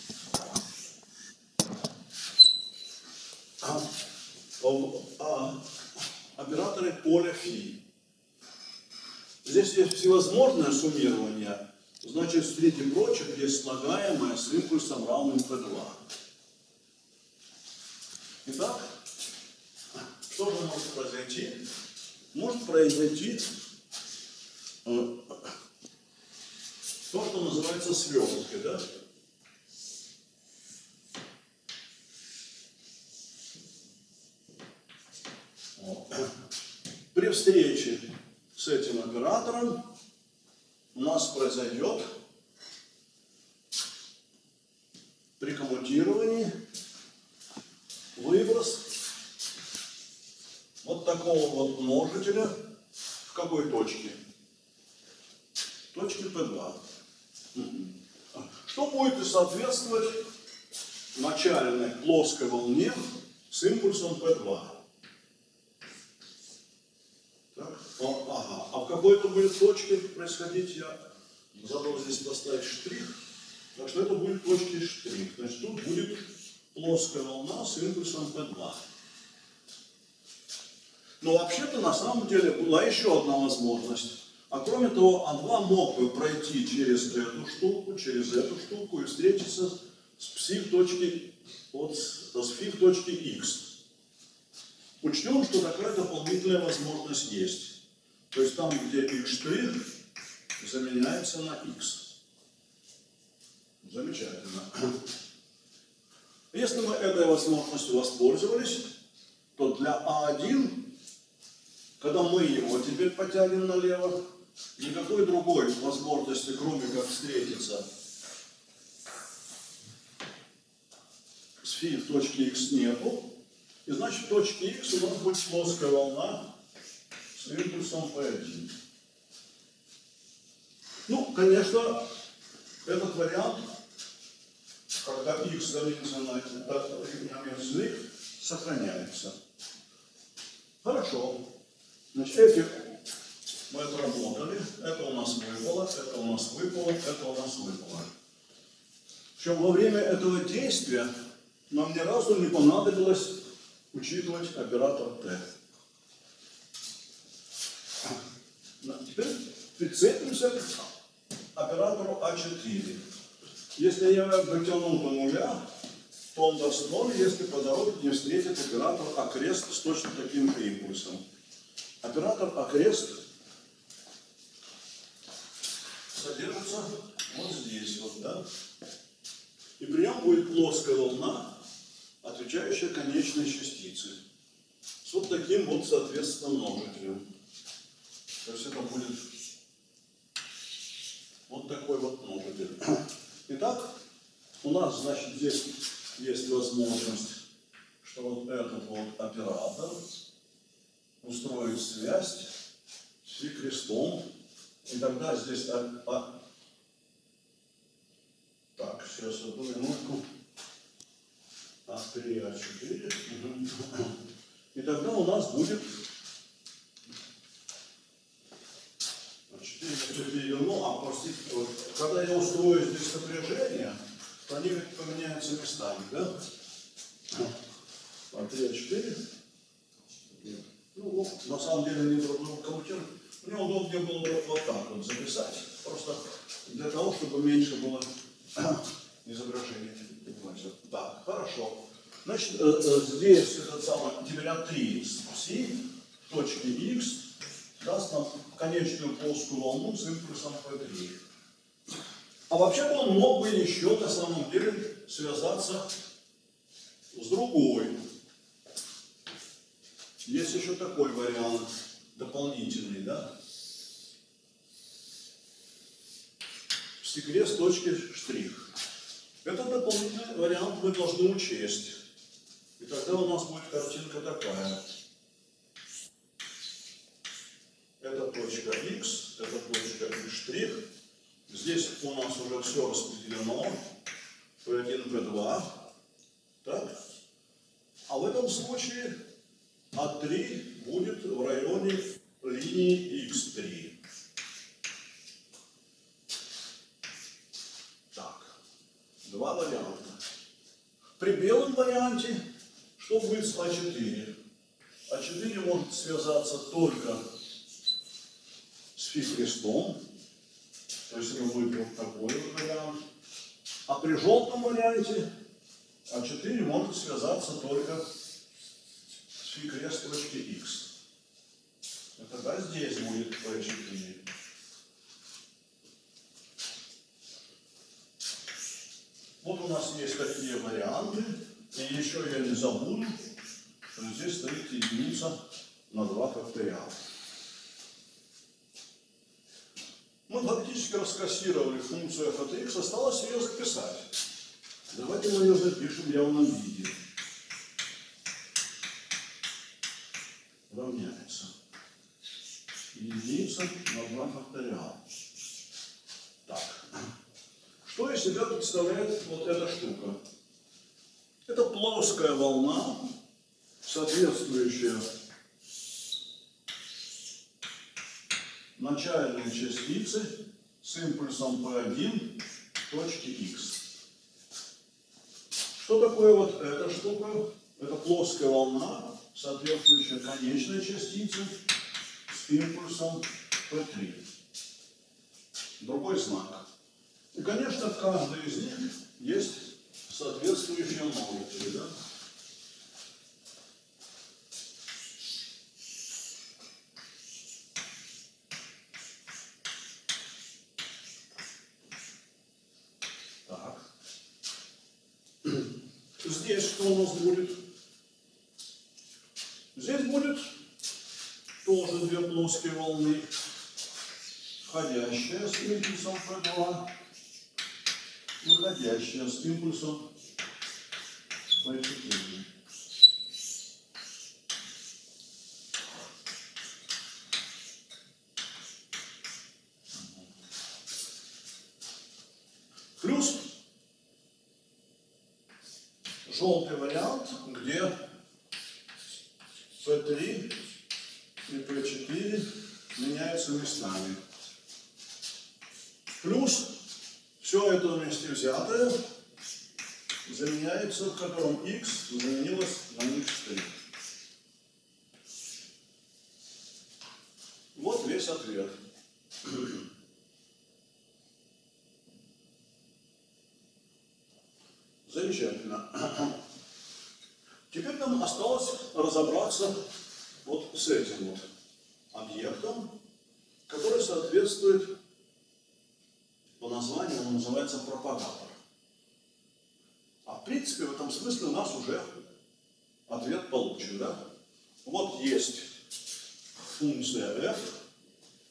A: в операторе поля φ. Здесь есть всевозможное суммирование. Значит, среди прочих есть слагаемое с импульсом равным пэ два. Итак, что же может произойти? Может произойти э, то, что называется сверткой, да? При встрече с этим оператором у нас произойдет при коммутировании выброс вот такого вот множителя в какой точке? В точке пэ два. Что будет соответствовать начальной плоской волне с импульсом пэ два? Так, ага. А в какой-то будет точке происходить, я забыл здесь поставить штрих, так что это будет точки штрих. Значит, тут будет плоская волна с импульсом пэ два. Но вообще-то на самом деле была еще одна возможность. А кроме того, а два мог бы пройти через эту штуку, через эту штуку и встретиться с пси в точке, вот, с фи в точке х. Учтем, что такая дополнительная возможность есть. То есть там, где x' заменяется на x. Замечательно. Если мы этой возможностью воспользовались, то для а один, когда мы его теперь потянем налево, никакой другой возможности, кроме как встретиться с фи в точке х нету. И значит, в точке х у нас будет плоская волна с импульсом пэ один. Ну, конечно, этот вариант, когда х становится на место, сохраняется. Хорошо. Значит, эти мы отработали. Это у нас выпало, это у нас выпало, это у нас выпало. Причем во время этого действия нам ни разу не понадобилось учитывать оператор Т. Теперь прицепимся к оператору а четыре. Если я дотяну до нуля, то он даст ноль, если по дороге не встретит оператор А-крест с точно таким же импульсом. Оператор А-крест содержится вот здесь, вот, да? И при нем будет плоская волна, отвечающая конечной частице. С вот таким вот, соответственно, множителем. То есть это будет вот такой вот множитель. Итак, у нас, значит, здесь есть возможность, что вот этот вот оператор устроит связь с фи-крестом. И тогда здесь... А, а, так, сейчас одну минутку. А три, А четыре. Угу. И тогда у нас будет... Ну, а простите, вот, когда я устрою здесь сопряжение, то они ведь поменяются местами, да? А три, А четыре. Ну, на самом деле они друг друга коммутируют. Мне удобнее было бы вот так вот записать, просто для того, чтобы меньше было изображение. Так, хорошо. Значит, здесь этот самый, теперь А три Си в точке X даст нам конечную плоскую волну с импульсом P три. А вообще-то он мог бы еще на самом деле связаться с другой. Есть еще такой вариант дополнительный, да? Пси-крест точки штрих. Этот дополнительный вариант мы должны учесть. И тогда у нас будет картинка такая. Это точка X, это точка Y'. Здесь у нас уже все распределено. P один, P два. Так? А в этом случае А три будет в районе линии икс три. Так, два варианта. При белом варианте что будет с А четыре? А четыре может связаться только с фи-крестом. То есть это будет вот такой вот вариант. А при желтом варианте А четыре может связаться только с фи-крест точки X. И тогда здесь будет P четыре. Вот у нас есть такие варианты. И еще я не забуду, что здесь стоит единица на два факториала. Мы фактически раскассировали функцию f от x, осталось ее записать. Давайте мы ее запишем в явном виде. Равняется единица на два факториала. Так. Что из себя представляет вот эта штука? Это плоская волна, соответствующая начальной частице с импульсом P один в точке X. Что такое вот эта штука? Это плоская волна, соответствующая конечной частице с импульсом P три. Другой знак. И, конечно, в каждой из них есть соответствующие множители, да? Так. Здесь что у нас будет? Здесь будет тоже две плоские волны, входящая с импульсом P два, выходящая с импульсом P четыре. Плюс желтый вариант, где P три и P четыре меняются местами. Плюс все это вместе взятое заменяется, в котором x заменилось на икс три. Вот весь ответ. Замечательно. Теперь нам осталось разобраться вот с этим вот объектом, который соответствует, по названию он называется пропагатор. А в принципе в этом смысле у нас уже ответ получен, да? Вот есть функция f,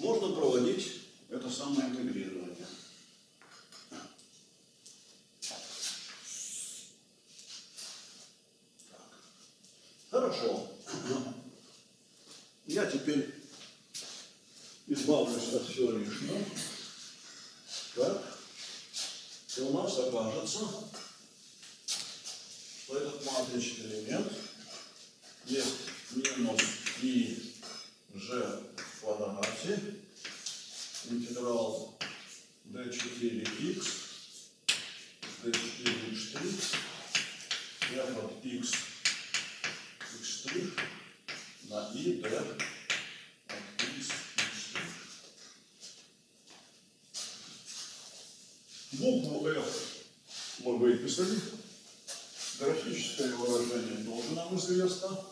A: можно проводить это самое интегрирование. Так. Хорошо. Я теперь избавлюсь от всего лишнего. Так. И у нас окажется, что этот матричный элемент есть минус и g в квадрате интеграл d четыре x d четыре x f от x x' на и d от x x'. Букву f мы выписали. Графическое выражение тоже нам известно.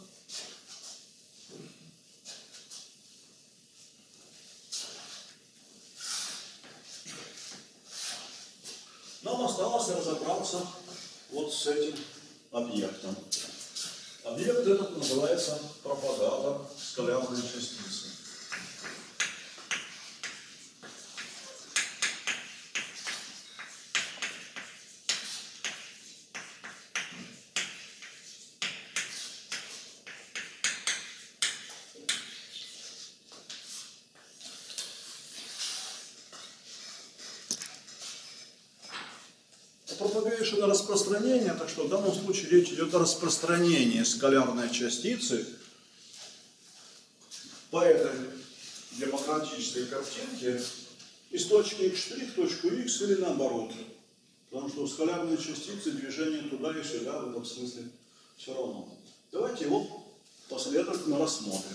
A: Нам осталось разобраться вот с этим объектом. Объект этот называется пропагатор скалярной частицы. Propagation распространение, так что в данном случае речь идет о распространении скалярной частицы по этой демократической картинке из точки x' в точку x или наоборот. Потому что у скалярной частицы движение туда и сюда в этом смысле все равно. Давайте его последовательно рассмотрим.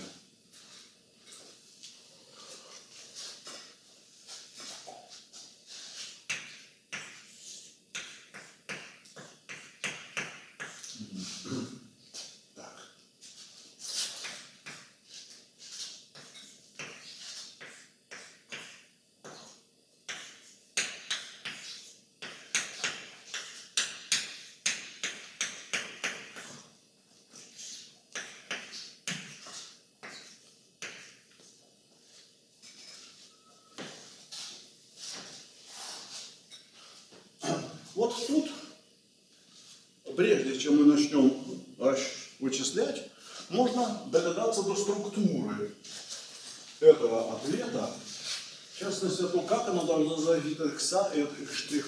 A: Вот тут, прежде чем мы начнем вычислять, можно догадаться до структуры этого ответа, в частности, о том, как оно должно зависеть от x и от x'.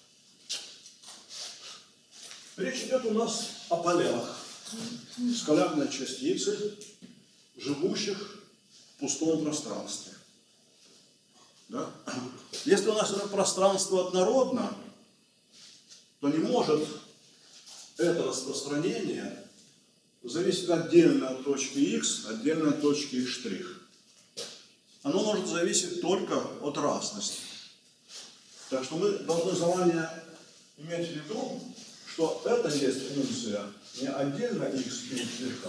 A: Речь идет у нас о полях скалярной частицы, живущих в пустом пространстве. Да? Если у нас это пространство однородно, то не может это распространение зависеть отдельно от точки x, отдельно от точки x'. Оно может зависеть только от разности. Так что мы должны заранее иметь в виду, что это есть функция не отдельно x и y,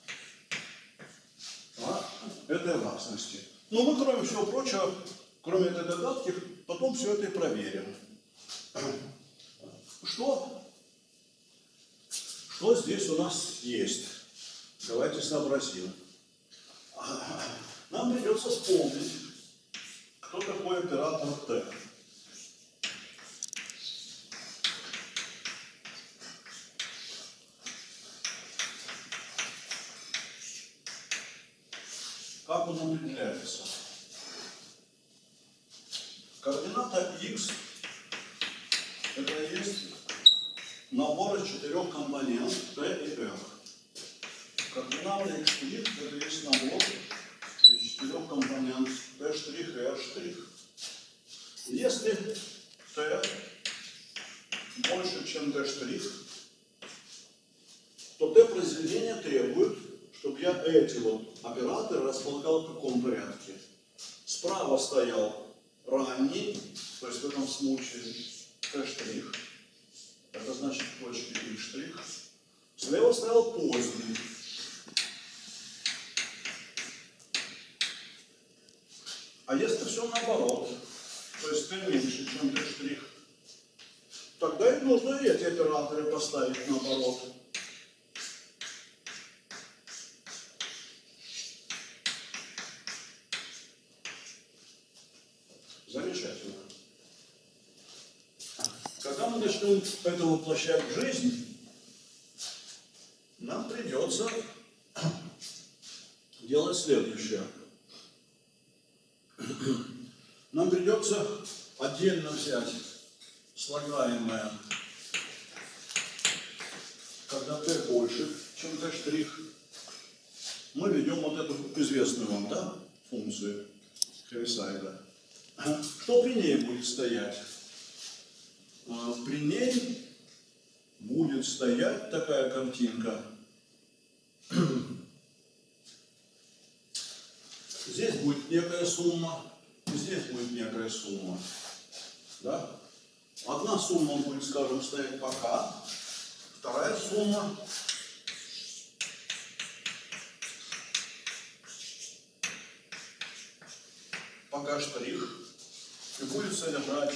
A: а этой разности. Но мы, кроме всего прочего, кроме этой догадки, потом все это и проверим. Что, что здесь у нас есть? Давайте сообразим. Нам придется вспомнить, кто такой оператор Т. Как он определяется? Координата x это есть набор из четырех компонент T и R. Координата x' это есть набор из четырех компонент T' и R'. Если T больше, чем T', то T произведение требует, чтобы я эти вот операторы располагал в каком порядке. Справа стоял ранний, то есть в этом случае T', это значит точки Y'. Слева стоял поздний. А если все наоборот, то есть T меньше, чем T', тогда и нужно эти операторы поставить наоборот. мы начнем это воплощать в жизнь, нам придется делать следующее. Нам придется отдельно взять слагаемое, когда t больше, чем t штрих. Мы ведем вот эту известную вам, да, функцию Хевисайда. Что при ней будет стоять? При ней будет стоять такая картинка. Здесь будет некая сумма, здесь будет некая сумма. Да? Одна сумма будет, скажем, стоять пока, вторая сумма пока штрих и будет содержать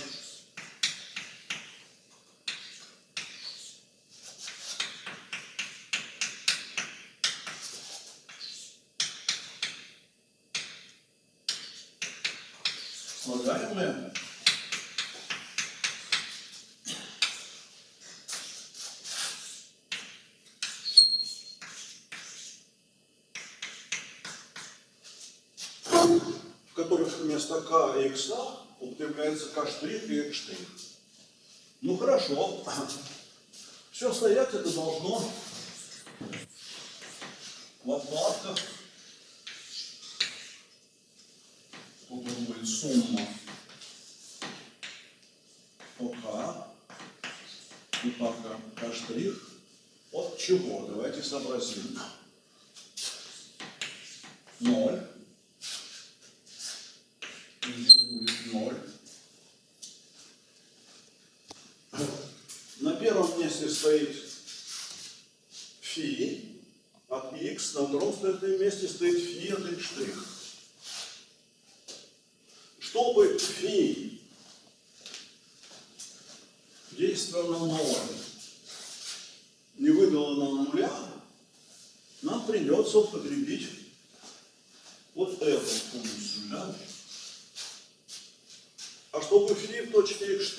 A: слагаемое в которых вместо k и x употребляется k' и x'. Ну хорошо. Все стоять это должно в отладках. Тут будет сумма по k и по k'. От чего? Давайте сообразим. ноль. Здесь будет ноль. На первом месте стоит φ от x, на втором месте стоит φ от x'. Чтобы φ действовало на ноль, не выдало нам нуля, нам придется употребить вот эту функцию, да? А чтобы φ в точке x',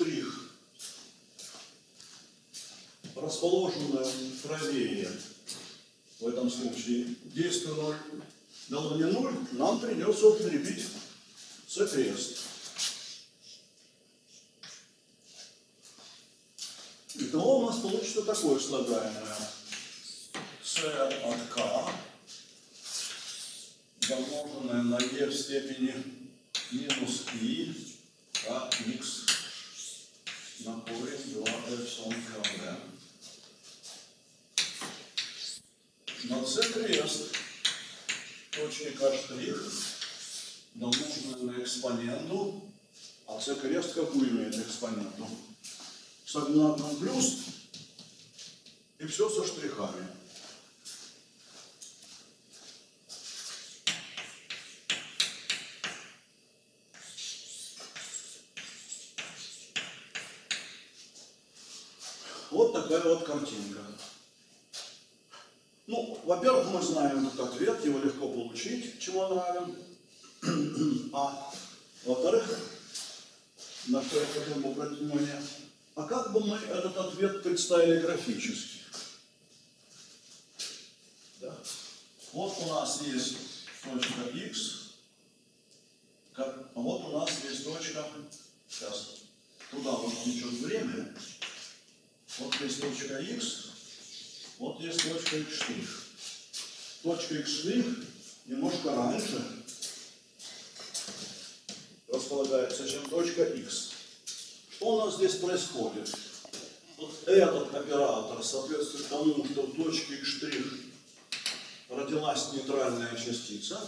A: расположенная правее, в этом случае действие дало не ноль, нам придется употребить c'. Итого у нас получится такое слагаемое. c от k, домноженное на e в степени минус i kx на корень два эпсилон kd. На c крест точки k' домноженное на экспоненту, а c крест какую имеет экспоненту? С одинаковым плюс и все со штрихами. Вот такая вот картинка. Ну, во-первых, мы знаем этот ответ, его легко получить, чему он равен. А во-вторых, на что я хотел бы обратить внимание, а как бы мы этот ответ представили графически? Да. Вот у нас есть точка x, а вот у нас есть точка, сейчас, туда вот течет время, вот есть точка x, вот есть точка x'. Точка x' немножко раньше располагается, чем точка x. Что у нас здесь происходит? Вот этот оператор соответствует тому, что в точке x' родилась нейтральная частица,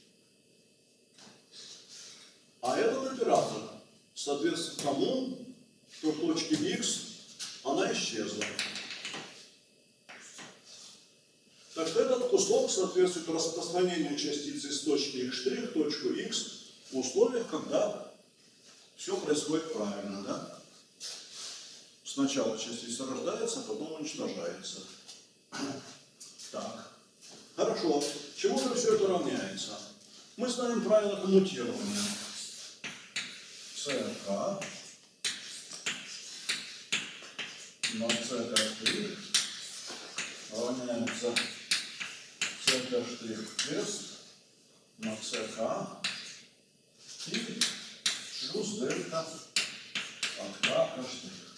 A: а этот оператор соответствует тому, что в точке x она исчезла. Так что этот кусок соответствует распространению частицы с точки x' в точку x в условиях, когда все происходит правильно, да? Сначала частица рождается, а потом уничтожается. Так. Хорошо. Чему же все это равняется? Мы знаем правило коммутирования. c k на c штрих равняется c штрих крест на ck и плюс дельта от k штрих.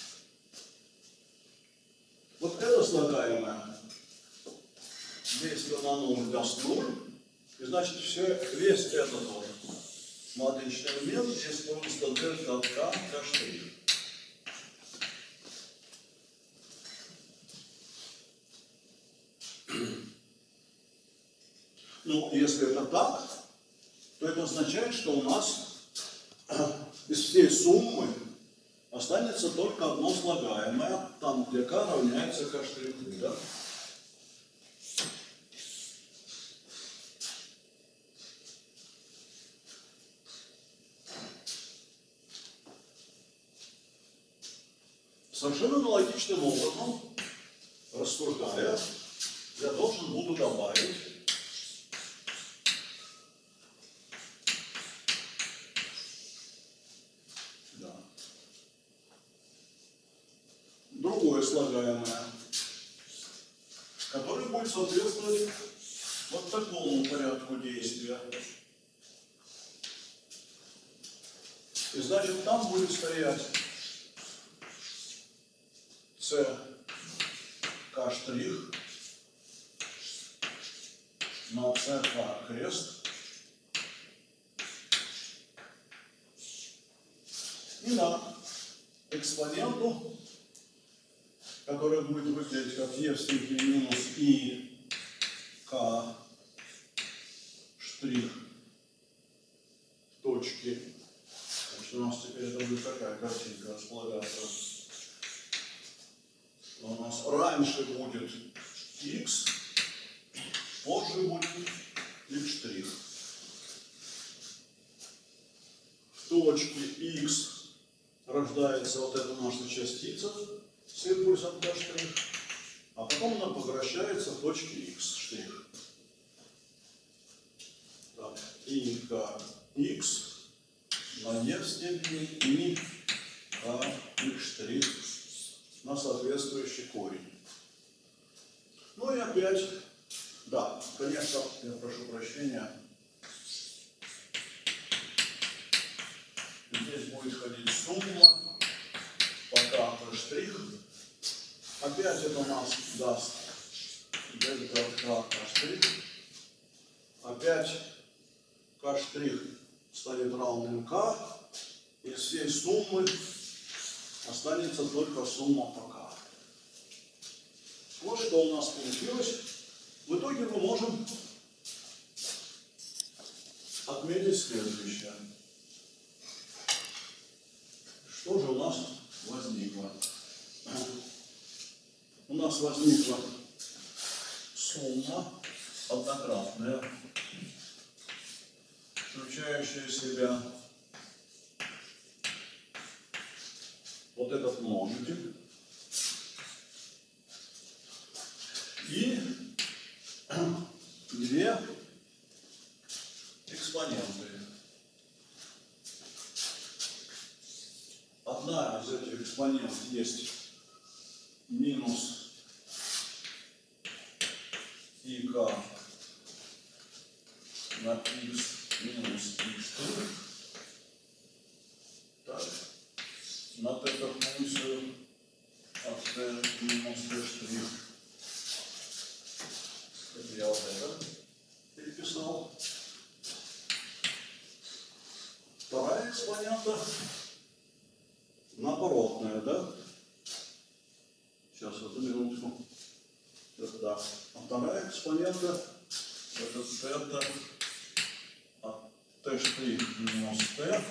A: Вот это слагаемое действие на ноль даст ноль, и значит все, весь этот вот матричный элемент есть просто дельта от k k штрих. Ну, если это так, то это означает, что у нас из всей суммы останется только одно слагаемое, там, где k равняется k штриху, да? Совершенно аналогичным образом, рассуждая, я должен буду добавить да, другое слагаемое, которое будет соответствовать вот такому порядку действия. И значит, там будет стоять ck штрих на ck крест и на экспоненту, которая будет выглядеть как e в степени минус и k штрих точки. Значит, у нас теперь это будет такая картинка располагаться. У нас раньше будет x, позже будет y'. В точке x рождается вот эта наша частица с импульсом k', а потом она возвращается в точке x'. Так, и kx на e в степени и k'y' на соответствующий корень. Ну и опять, да, конечно, я прошу прощения, здесь будет ходить сумма по k'. Опять это у нас даст дельта от k'. Опять k' станет равным k, из всей суммы останется только сумма по k. Вот что у нас получилось. В итоге мы можем отметить следующее. Что же у нас возникло? У нас возникла сумма однократная, включающая в себя вот этот множитель и две экспоненты. Одна из этих экспонентов есть минус ик на x минус y'. Так. На t-функцию от t минус t'. Это я вот это переписал. Вторая экспонента наоборотная, да? Сейчас, одну минутку. Да. А вторая экспонента это θ от t' минус t.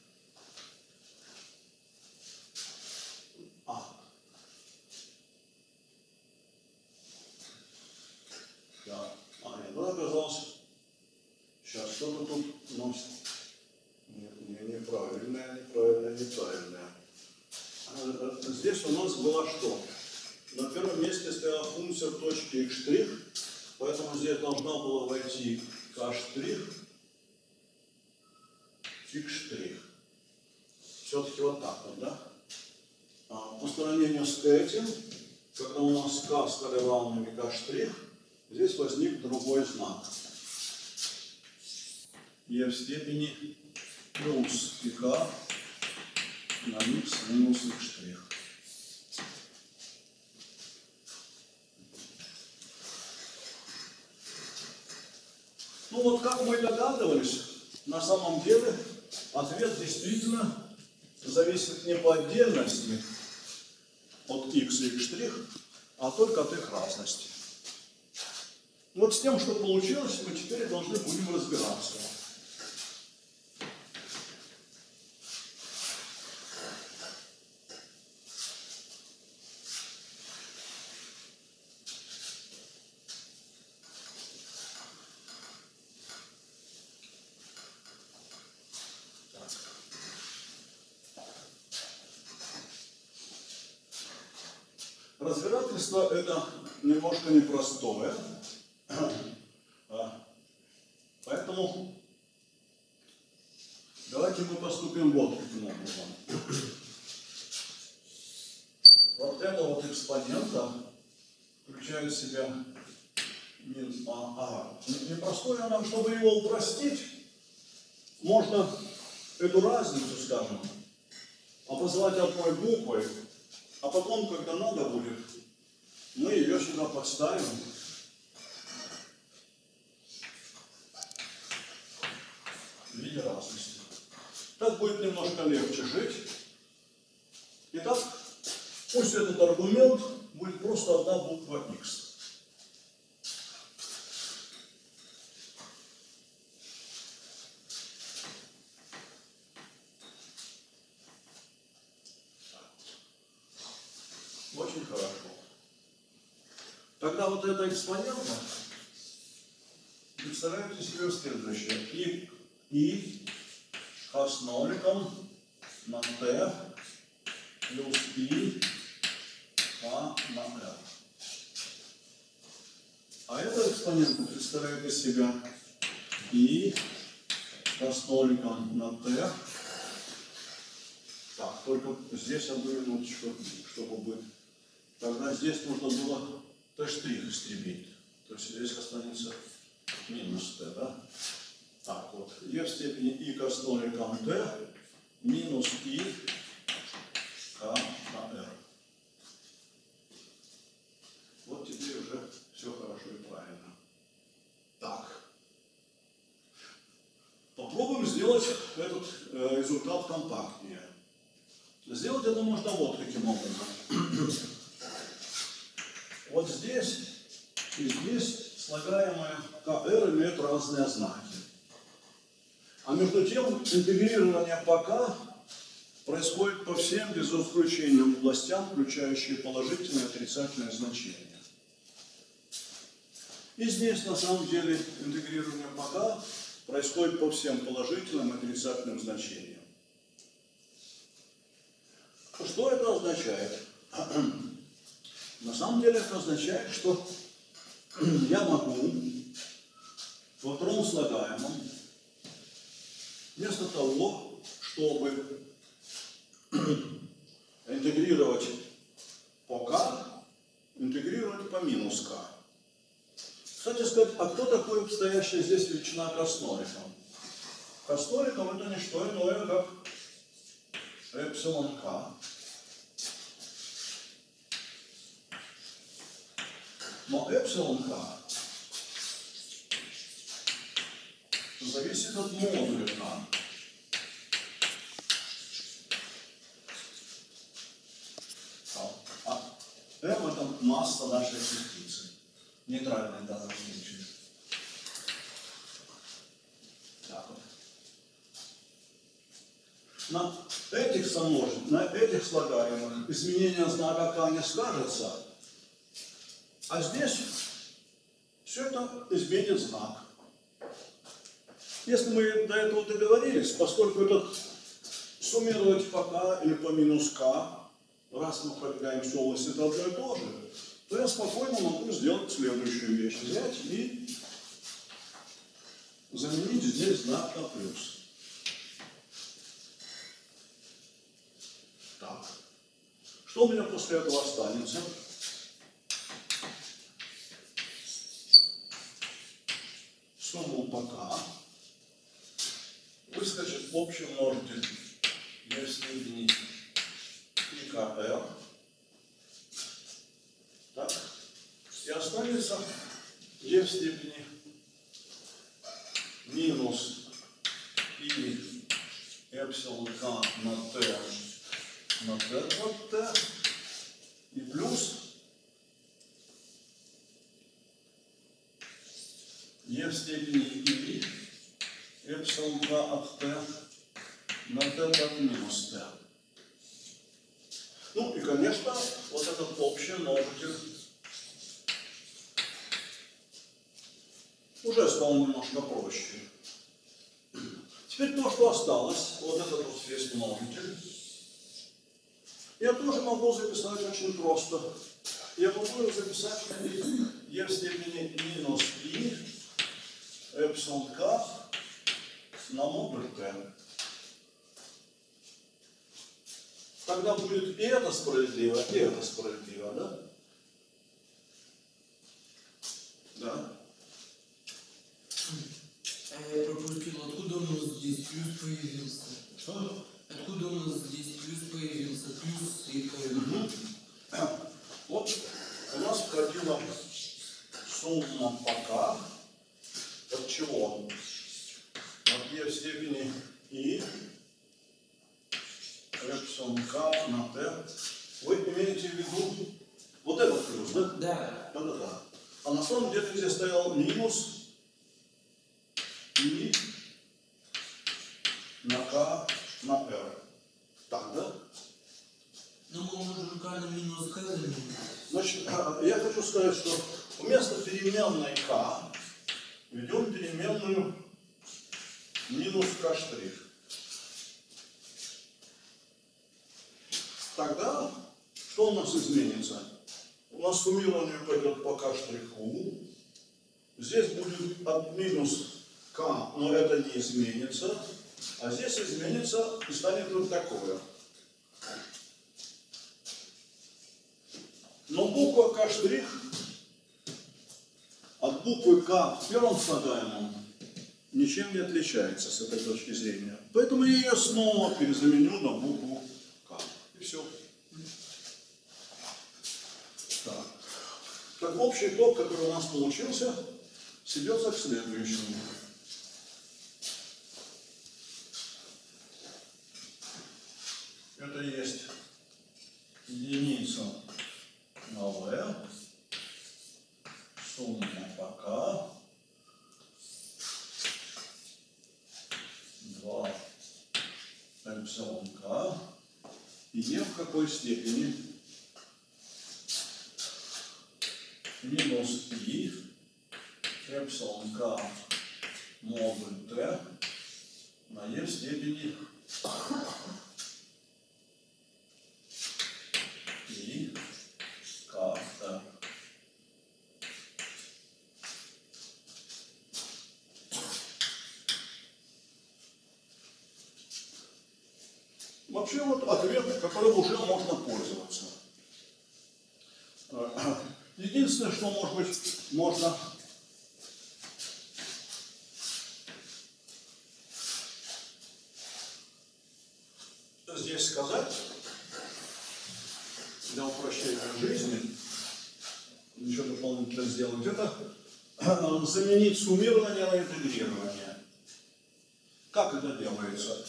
A: А. Да. А, нет, ну оказалось. Сейчас что-то тут у нас не, не, неправильное, неправильное, неправильное. Здесь у нас было что? На первом месте стояла функция в точке x', поэтому здесь должна была войти k', x'. Все-таки вот так вот, да? А, сравнению с этим, когда у нас k стали равными k', здесь возник другой знак. E в степени плюс πk на x минус x'. Ну вот как мы догадывались, на самом деле ответ действительно зависит не по отдельности от x и x', а только от их разности. Вот с тем, что получилось, мы теперь должны будем разбираться. Разбирательство это немножко непростое, поэтому давайте мы поступим вот таким образом. Вот это вот экспонента включает в себя ага, непростое, нам, чтобы его упростить, можно эту разницу, скажем, обозвать одной буквой. А потом, когда надо будет, мы ее сюда подставим. В виде разности. Так будет немножко легче жить. Итак, пусть этот аргумент будет просто одна буква x. Очень хорошо. Тогда вот эта экспонента представляете себе следующее. И, и k с ноликом на t плюс и k на r. А эта экспонента представляет из себя и k с ноликом на t. Так, только здесь одну минуточку, чтобы быть. Тогда здесь нужно было t' истребить. То есть здесь останется минус t, да? Так, вот. E в степени и k с ноликом t минус и k на r. Вот теперь уже все хорошо и правильно. Так. Попробуем сделать этот э, результат компактнее. Сделать это можно вот таким образом. Вот здесь и здесь слагаемые КР имеют разные знаки. А между тем интегрирование по К происходит по всем без исключения областям, включающие положительные и отрицательные значения. И здесь на самом деле интегрирование по К происходит по всем положительным и отрицательным значениям. Что это означает? На самом деле это означает, что я могу во втором слагаемом вместо того, чтобы интегрировать по k, интегрировать по минус k. Кстати сказать, а кто такой стоящая здесь величина k с ноликом? K с ноликом это не что иное, как эпсилон k. Но эпсилон k зависит от модуля k. А m это масса нашей частицы, нейтральная в данном случае. Так вот. На этих сомноженных, на этих слагаемых изменение знака k не скажется. А здесь все это изменит знак. Если мы до этого договорились, поскольку это суммировать по k или по минус k, раз мы пробегаем всю область, это одно и то же, то я спокойно могу сделать следующую вещь. Взять и заменить здесь знак на плюс. Так. Что у меня после этого останется? Сумму пока выскочит общий множитель e в степени и kr. Так. И останется e в степени минус и эпсилон k на t на t от t и плюс e в степени и эпсилон k от t на t от минус t. Ну и, конечно, вот этот общий множитель уже стал немножко проще. Теперь то, что осталось, вот этот вот весь множитель, я тоже могу записать очень просто. Я могу его записать как e в степени минус и эпсилон k на модуль t. Тогда будет и это справедливо, и это справедливо, да? Да.
B: А я пропустил, откуда у нас здесь плюс появился?
A: Что?
B: Откуда у нас здесь плюс появился? Плюс и
A: Угу. Вот у нас входила сумма пока от чего? От e в степени и эпсилон k на t. Вы имеете в виду вот этот плюс, да?
B: Да.
A: Да-да-да. А на самом деле здесь стоял минус и на k на r. Так, да?
B: Ну мы можем k на минус k заменить.
A: Значит, я хочу сказать, что вместо переменной k ведем переменную минус k штрих. Тогда что у нас изменится? У нас суммирование пойдет по k штриху. Здесь будет от минус k, но это не изменится. А здесь изменится и станет вот такое. Но буква k штрих от буквы k в первом слагаемом ничем не отличается с этой точки зрения. Поэтому я ее снова перезаменю на букву k. И все. Так. Так, общий итог, который у нас получился, сведется к следующему. Это есть единица на v, сумма пока, два эпсилон k, и e в какой степени? Минус и эпсилон k модуль t на e в степени и k t. Вообще вот ответ, которым уже можно пользоваться. Единственное, что, может быть, можно здесь сказать, для упрощения жизни, еще дополнительно сделать, это заменить суммирование на интегрирование. Как это делается?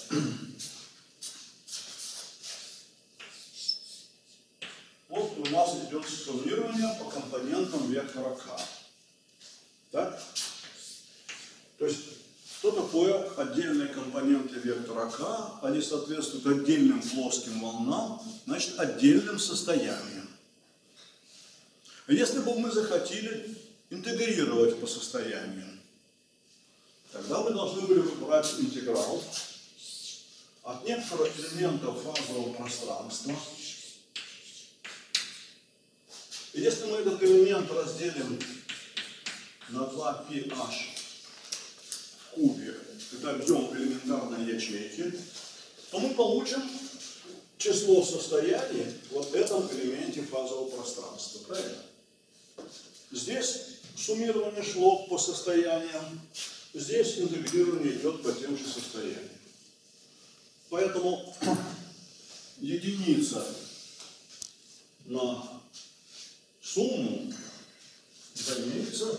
A: Вот у нас идет суммирование по компонентам вектора k. Так? То есть, что такое отдельные компоненты вектора k? Они соответствуют отдельным плоским волнам, значит, отдельным состояниям. Если бы мы захотели интегрировать по состояниям, тогда мы должны были выбрать интеграл от некоторых элементов фазового пространства. И если мы этот элемент разделим на два пи эйч в кубе, это объем элементарной ячейки, то мы получим число состояний вот этого Здесь суммирование шло по состояниям, здесь интегрирование идет по тем же состояниям. Поэтому единица на сумму заменится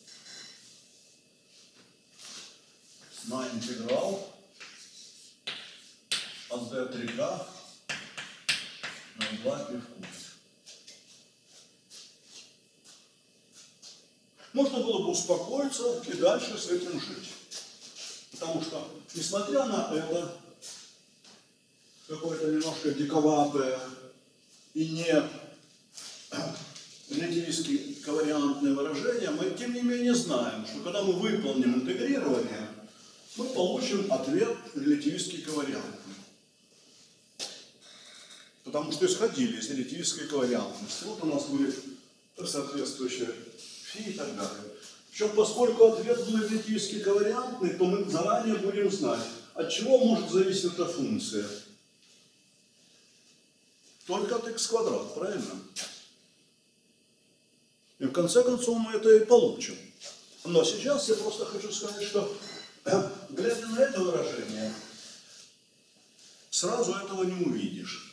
A: на интеграл от d три k на два π в кубе. Можно было бы успокоиться и дальше с этим жить. Потому что, несмотря на это, какое-то немножко диковатое и не релятивистски ковариантное выражение, мы тем не менее знаем, что когда мы выполним интегрирование, мы получим ответ релятивистски ковариантный. Потому что исходили из релятивистской ковариантности. Вот у нас будет соответствующее фи и так далее. Причем, поскольку ответ был релятивистски ковариантный, то мы заранее будем знать, от чего может зависеть эта функция. Только от х квадрат, правильно? И в конце концов мы это и получим. Но сейчас я просто хочу сказать, что, глядя на это выражение, сразу этого не увидишь.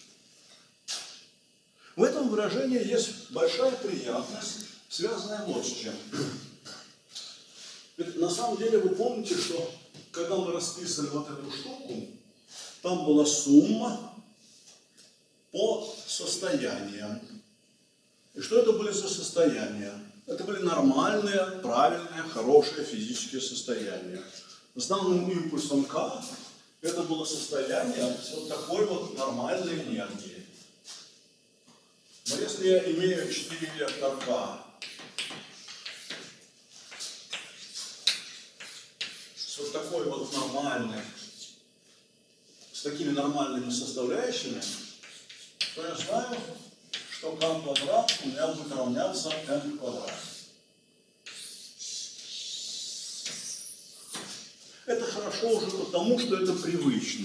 A: В этом выражении есть большая приятность, связанная вот с чем. Ведь на самом деле вы помните, что когда мы расписывали вот эту штуку, там была сумма по состояниям. И что это были за состояния? Это были нормальные, правильные, хорошие физические состояния. С данным импульсом К это было состояние вот такой вот нормальной энергии. Но если я имею четыре вектора К с вот такой вот нормальной, с такими нормальными составляющими, то я знаю, что k квадрат у меня будет равняться n квадрат. Это хорошо уже потому, что это привычно.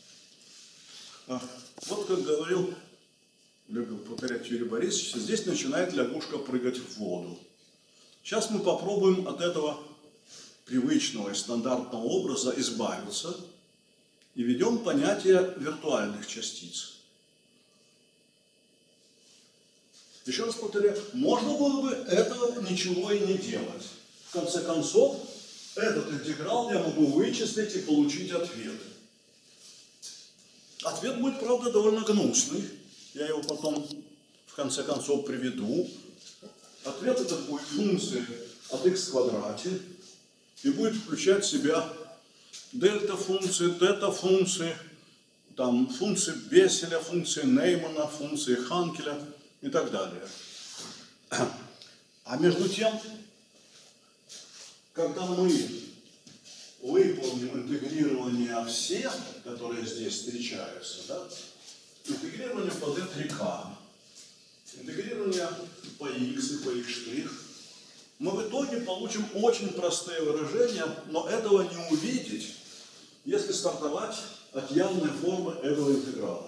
A: Вот как говорил, любил повторять Юрий Борисович, здесь начинает лягушка прыгать в воду. Сейчас мы попробуем от этого привычного и стандартного образа избавиться и введем понятие виртуальных частиц. Еще раз повторяю, можно было бы этого ничего и не делать. В конце концов, этот интеграл я могу вычислить и получить ответ. Ответ будет, правда, довольно гнусный. Я его потом, в конце концов, приведу. Ответ этот будет функция от х в квадрате и будет включать в себя дельта-функции, тета-функции, там, функции Бесселя, функции Неймана, функции Ханкеля и так далее. А между тем, когда мы выполним интегрирование всех, которые здесь встречаются, да, интегрирование по d три k, интегрирование по x и по x', мы в итоге получим очень простые выражения, но этого не увидеть, если стартовать от явной формы этого интеграла.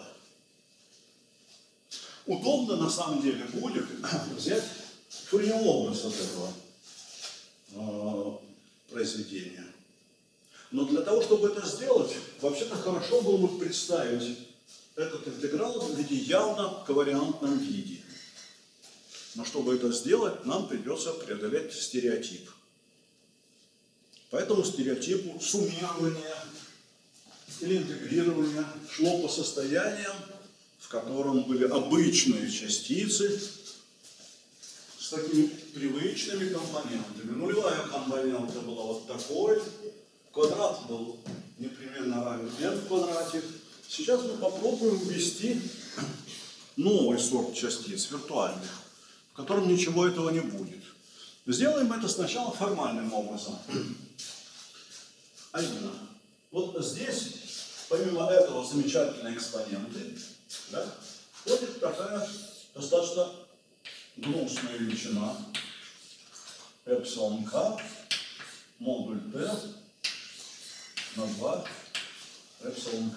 A: Удобно на самом деле будет взять Фурье образ от этого э, произведения. Но для того, чтобы это сделать, вообще-то хорошо было бы представить этот интеграл в виде явно ковариантном виде. Но чтобы это сделать, нам придется преодолеть стереотип. Поэтому стереотипу суммирование или интегрирование шло по состояниям, в котором были обычные частицы с такими привычными компонентами. Нулевая компонента была вот такой, квадрат был непременно равен n в квадрате. Сейчас мы попробуем ввести новый сорт частиц, виртуальных, в котором ничего этого не будет. Сделаем это сначала формальным образом. А именно, вот здесь, помимо этого замечательной экспоненты, да, входит такая достаточно гнусная величина эпсилон k модуль t на два эпсилон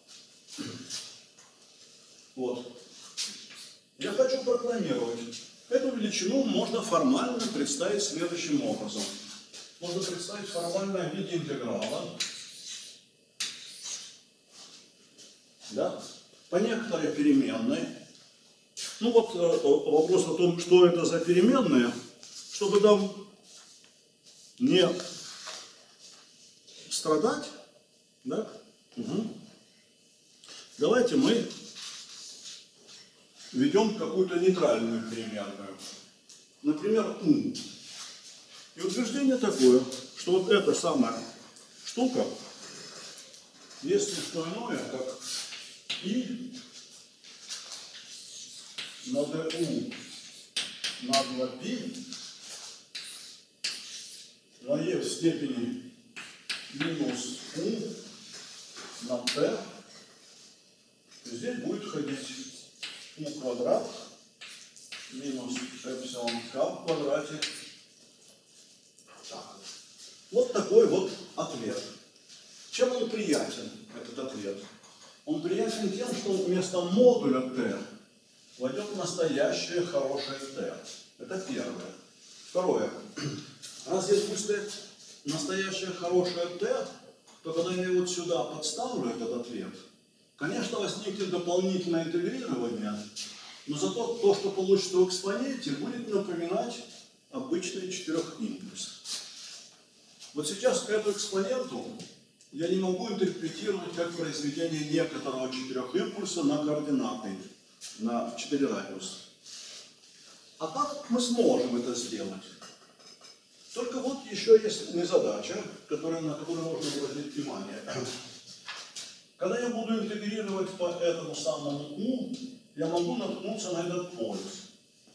A: k. Вот. Я хочу прокламировать Эту величину можно формально представить следующим образом. Можно представить формально в виде интеграла. Да? По некоторой переменной. Ну вот э, вопрос о том, что это за переменная, чтобы там не страдать, да? Угу. Давайте мы введем какую-то нейтральную переменную. Например, у. И утверждение такое, что вот эта самая штука есть не что иное, как и на du на два π на e в степени минус u на t. Здесь будет ходить u квадрат минус эпсилон k в квадрате. Так. Вот такой вот ответ. Чем он приятен, этот ответ? Он приятен тем, что вместо модуля t войдет настоящее хорошее t. Это первое. Второе. Раз здесь будет стоять настоящее хорошее t, то когда я вот сюда подставлю этот ответ, конечно, возникнет дополнительное интегрирование, но зато то, что получится в экспоненте, будет напоминать обычный четырехимпульс. Вот сейчас эту экспоненту я не могу интерпретировать как произведение некоторого четырехимпульса на координаты, на четыре радиуса. А как мы сможем это сделать? Только вот еще есть незадача, которая, на которую нужно обратить внимание. Когда я буду интегрировать по этому самому u, я могу наткнуться на этот полюс.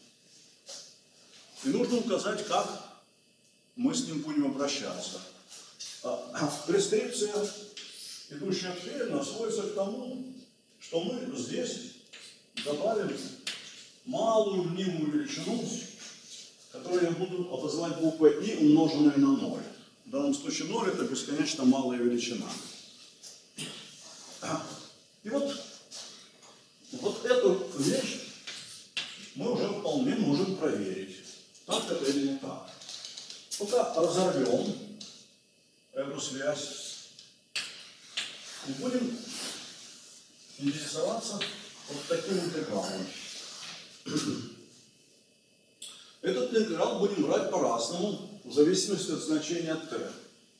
A: И нужно указать, как мы с ним будем обращаться. Прескрипция, идущая вперед, сводится к тому, что мы здесь добавим малую мнимую величину, которую я буду обозывать буквой i, умноженной на ноль. В данном случае ноль это бесконечно малая величина. И вот, вот эту вещь мы уже вполне можем проверить, так это или не так. Пока разорвем эту связь и будем интересоваться вот таким интегралом. Этот интеграл будем брать по-разному, в зависимости от значения t.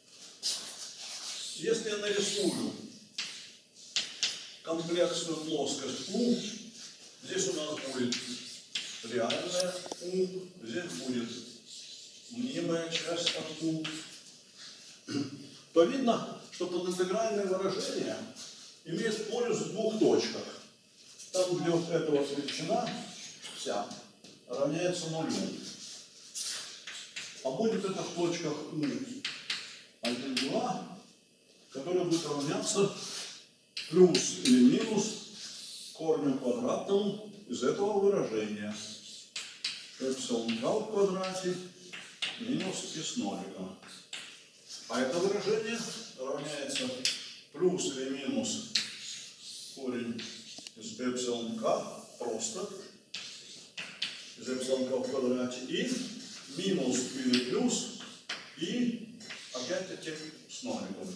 A: Если я нарисую комплексную плоскость u, здесь у нас будет реальная u, здесь будет мнимая часть от u, то видно, что подинтегральное выражение имеет полюс в двух точках. Там, где вот эта вот величина вся равняется нулю. А будет это в точках u один, два, которая будет равняться плюс или минус корню квадратному из этого выражения. Эпсилон k в квадрате минус и с ноликом. А это выражение равняется плюс или минус корень из эпсилон k просто из эпсилон k в квадрате и минус или плюс и опять-таки с ноликом.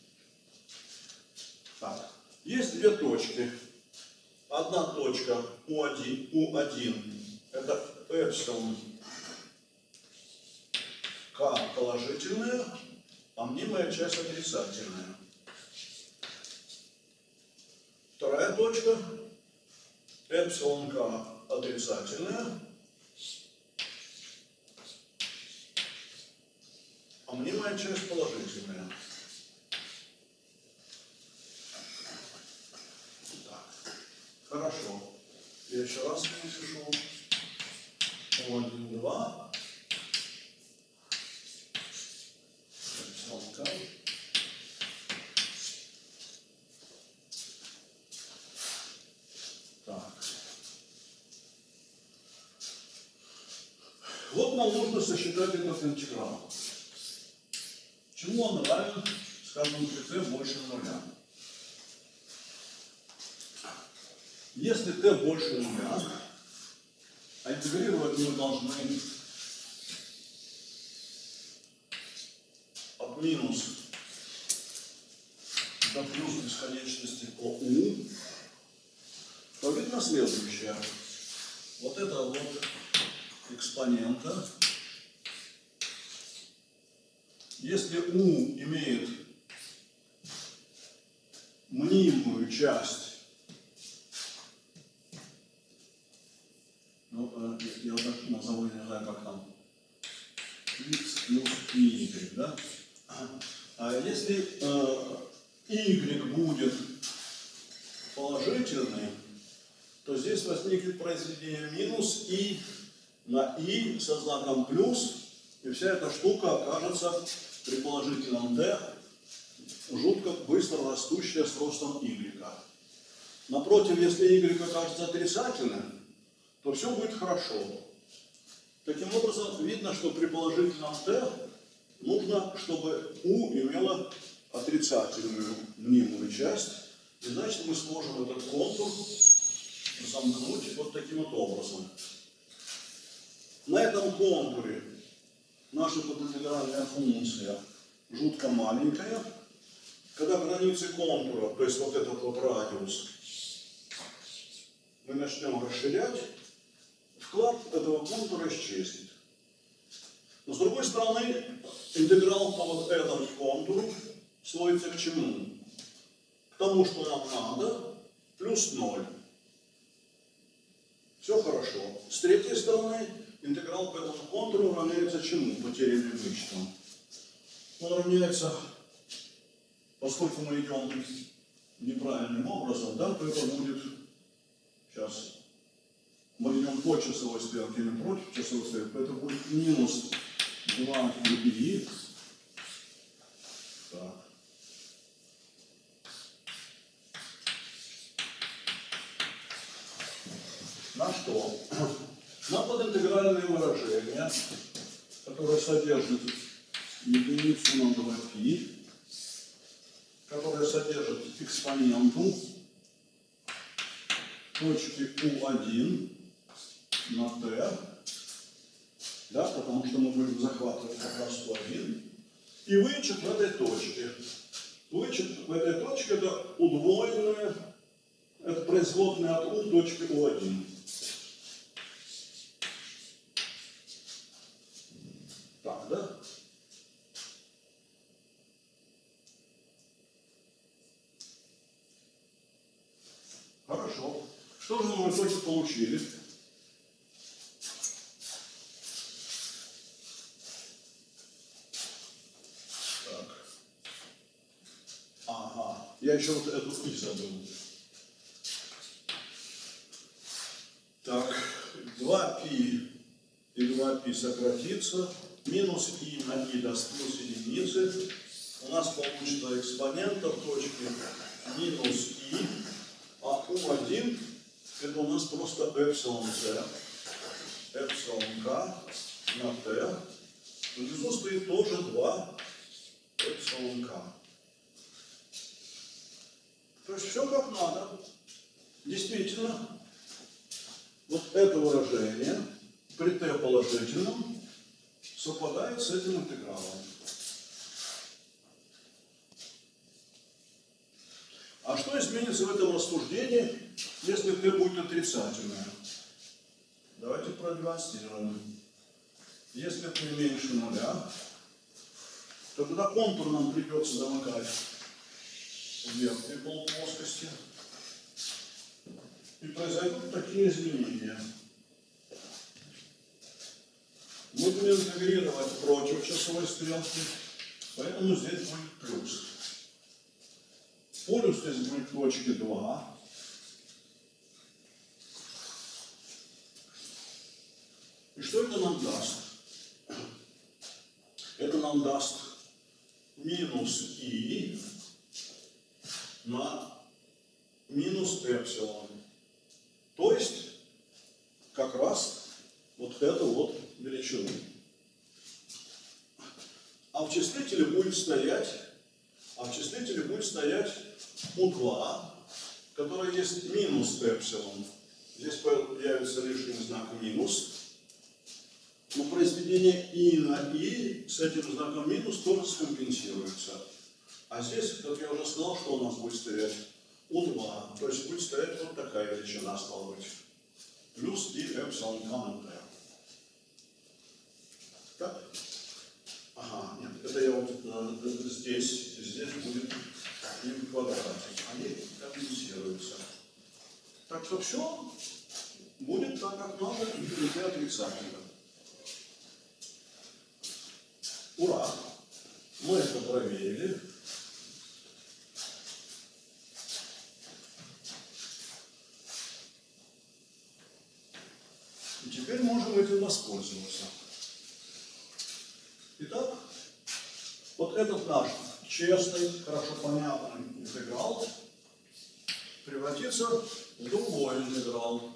A: Так. Есть две точки. Одна точка у один, у один это эпсилон k положительная, а мнимая часть отрицательная. Вторая точка эпсилон k отрицательная, а мнимая часть положительная. Хорошо. Я еще раз напишу. у один, два. Так. Вот нам нужно сосчитать этот интеграл. Чему он равен, скажем, при t больше нуля. Если t больше нуля, А интегрировать мы должны от минус до плюс бесконечности по u, то видно следующее. Вот это вот экспонента. Если u имеет мнимую часть, ну, я вот так назову, не знаю, как там, x плюс y, да? А если э, y будет положительный, то здесь возникнет произведение минус и на и со знаком плюс, и вся эта штука окажется при положительном d жутко быстро растущая с ростом y. Напротив, если y окажется отрицательным, то все будет хорошо. Таким образом, видно, что при положительном d нужно, чтобы u имела отрицательную мнимую часть, и значит мы сможем этот контур замкнуть вот таким вот образом. На этом контуре наша подинтегральная функция жутко маленькая. Когда границы контура, то есть вот этот вот радиус, мы начнем расширять, вклад этого контура исчезнет. Но с другой стороны, интеграл по вот этому контуру сводится к чему? К тому, что нам надо, плюс ноль. Все хорошо. С третьей стороны, интеграл по этому контуру равняется чему? Потерянным вычетам. Он равняется, поскольку мы идем неправильным образом, да, то это будет, сейчас, мы идем по часовой стрелке, не против часовой стрелки, это будет минус два и. Так. На что? На подинтегральные выражения, которые содержат единицу на два π, которые содержат экспоненту точки у один на t, да, потому что мы будем захватывать как раз у один, и вычет в этой точке. Вычет в этой точке это удвоенное, это производная от u точки у один. Так, да? Хорошо. Что же мы в итоге получили? Так. Ага. Я еще вот эту и забыл. Так. два π и два π сократится. Минус и на и даст плюс единицы. У нас получится экспонента в точке минус и. А у один это у нас просто эпсилон c, эпсилон k на t. Внизу стоит тоже два эпсилон k. То есть все как надо. Действительно, вот это выражение при t положительном совпадает с этим интегралом. А что изменится в этом рассуждении, если t будет отрицательное? Давайте продемонстрируем. Если t меньше нуля, то тогда контур нам придется замыкать в верхней полуплоскости. И произойдут такие изменения. Мы будем интегрировать против часовой стрелки, поэтому здесь будет плюс. Полюс здесь будет в точке два. И что это нам даст? Это нам даст минус и на минус эпсилон. То есть, как раз вот эту вот величину. А в числителе будет стоять, а в числителе будет стоять у два, которое есть минус эпсилон. Здесь появится лишний знак минус. Но произведение и на и с этим знаком минус тоже скомпенсируется. А здесь, как я уже сказал, что у нас будет стоять? у два. То есть будет стоять вот такая величина, стала быть. Плюс и эпсилон комментарий. Так? Ага, нет, это я вот э, здесь, здесь будет и в квадрате. Они компенсируются. Так что все будет так, как надо, и отрицательно. Ура! Мы это проверили. И теперь можем этим воспользоваться. Итак, вот этот наш честный, хорошо понятный интеграл превратится в другой интеграл.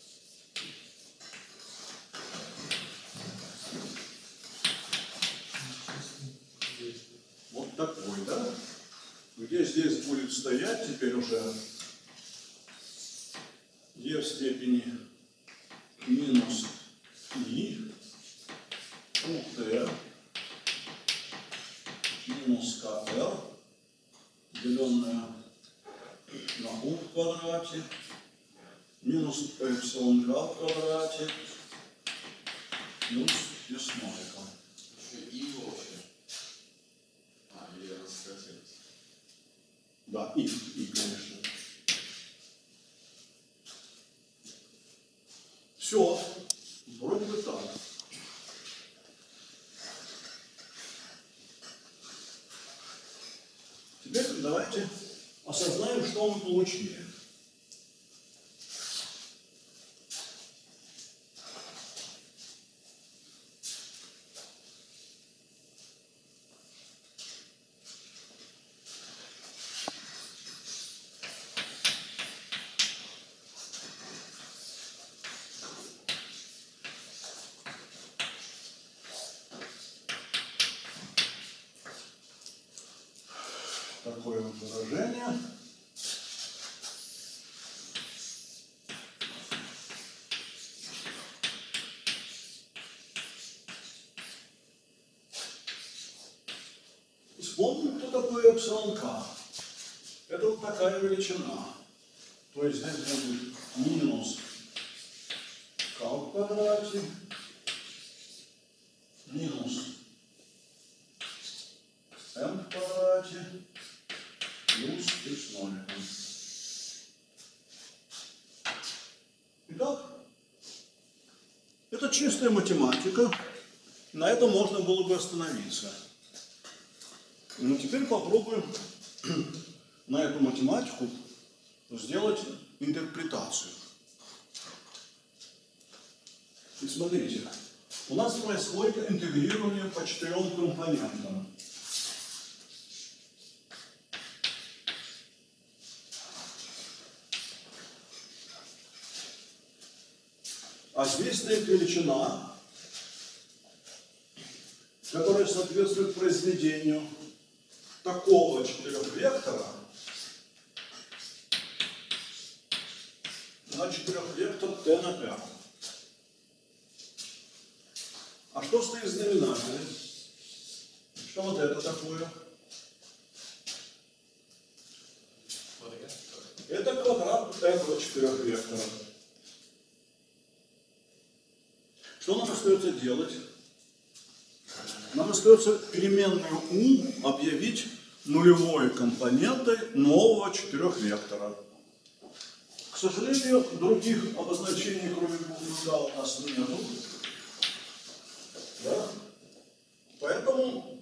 A: Вот такой, да? Где здесь будет стоять теперь уже e в степени минус и у t минус kr, деленное на u в квадрате, минус эпсилон k в квадрате, плюс и с ноликом.
B: И вообще. А, или я раскатился.
A: Да, и, и, конечно. Все, вроде бы так. Теперь давайте осознаем, что мы получили. Такое вот выражение. Вспомним, кто такой эпсилон k. Это вот такая величина. То есть здесь будет минус k в квадрате, минус m в квадрате, плюс и с ноликом. Итак, это чистая математика. На этом можно было бы остановиться. Но теперь попробуем на эту математику сделать интерпретацию. И смотрите, у нас происходит интегрирование по четырем компонентам. А здесь стоит величина, которая соответствует произведению такого четырехвектора на четырехвектор t на p. А что стоит в знаменателе? Что вот это такое? Это квадрат этого четырехвектора. Что нам остается делать? Нам остается переменную u объявить нулевой компонентой нового четырехвектора. К сожалению, других обозначений, кроме буквы К, у нас нету. Да? Поэтому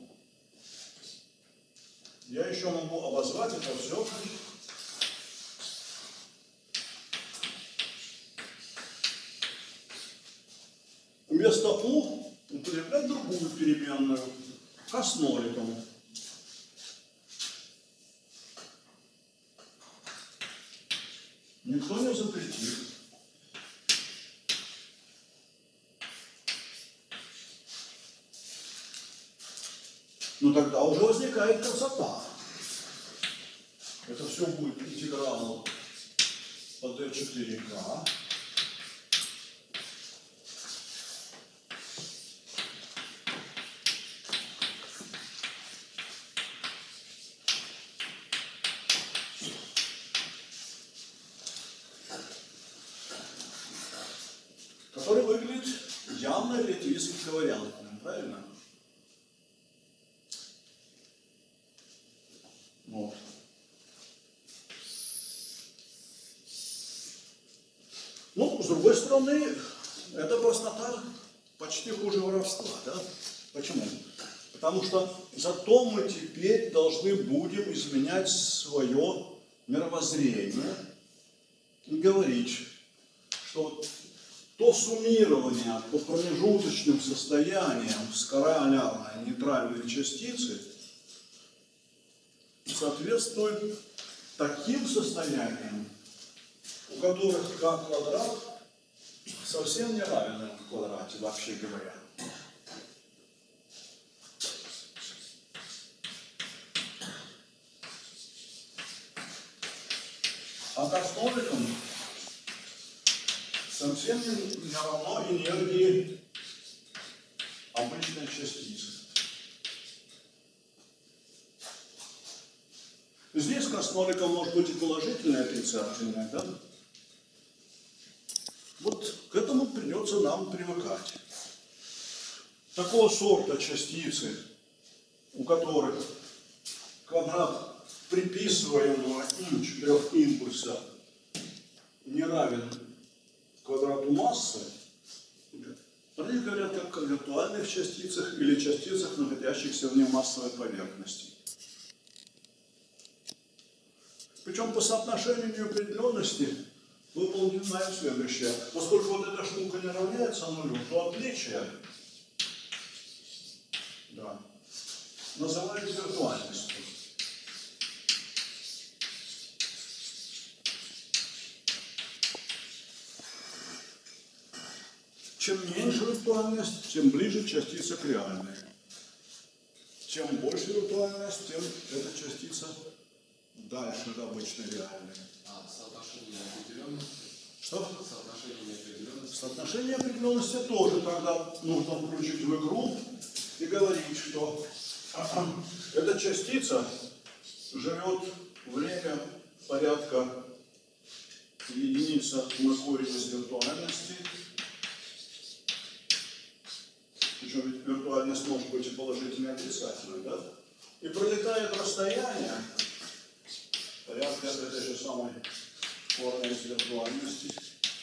A: я еще могу обозвать это все. Вместо u употреблять другую переменную, k с ноликом. Никто не запретит. Но тогда уже возникает красота. Это все будет интеграл по d четыре k который выглядит явно релятивистски ковариантным, правильно? Вот. Ну, с другой стороны, эта простота почти хуже воровства, да? Почему? Потому что зато мы теперь должны будем изменять свое мировоззрение и говорить, что то суммирование по промежуточным состояниям скалярной нейтральной частицы соответствует таким состояниям, у которых k квадрат совсем не равен m в квадрате, вообще говоря. А k столиком совсем не равно энергии обычной частицы. Здесь k столиком может быть и положительное, и отрицательное, да? Вот к этому придется нам привыкать. Такого сорта частицы, у которых квадрат приписываемого им четырех импульса не равен квадрату массы, они говорят как о виртуальных частицах или частицах, находящихся вне массовой поверхности. Причем по соотношению неопределенности мы понимаем следующее. Поскольку вот эта штука не равняется нулю, то отличие, да, называется виртуальностью. Чем меньше виртуальность, тем ближе частица к реальной. Чем больше виртуальность, тем эта частица дальше от обычной реальной.
B: А, соотношение неопределенности?
A: Что?
B: Соотношение неопределенности?
A: Соотношение определенности тоже тогда нужно включить в игру и говорить, что эта частица живет время порядка единица на корень из виртуальности. Причем ведь виртуальность может быть и положительной, и отрицательной, да? И пролетает расстояние порядка этой же самой корня из виртуальности.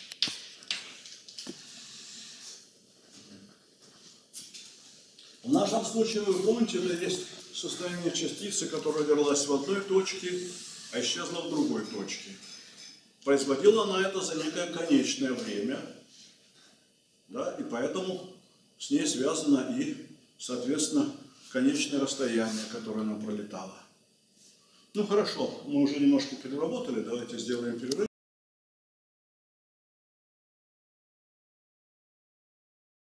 A: В нашем случае, вы помните, это есть состояние частицы, которая держалась в одной точке, а исчезла в другой точке. Производила она это за некое конечное время, да, и поэтому с ней связано и, соответственно, конечное расстояние, которое она пролетала. Ну хорошо, мы уже немножко переработали, давайте сделаем перерыв.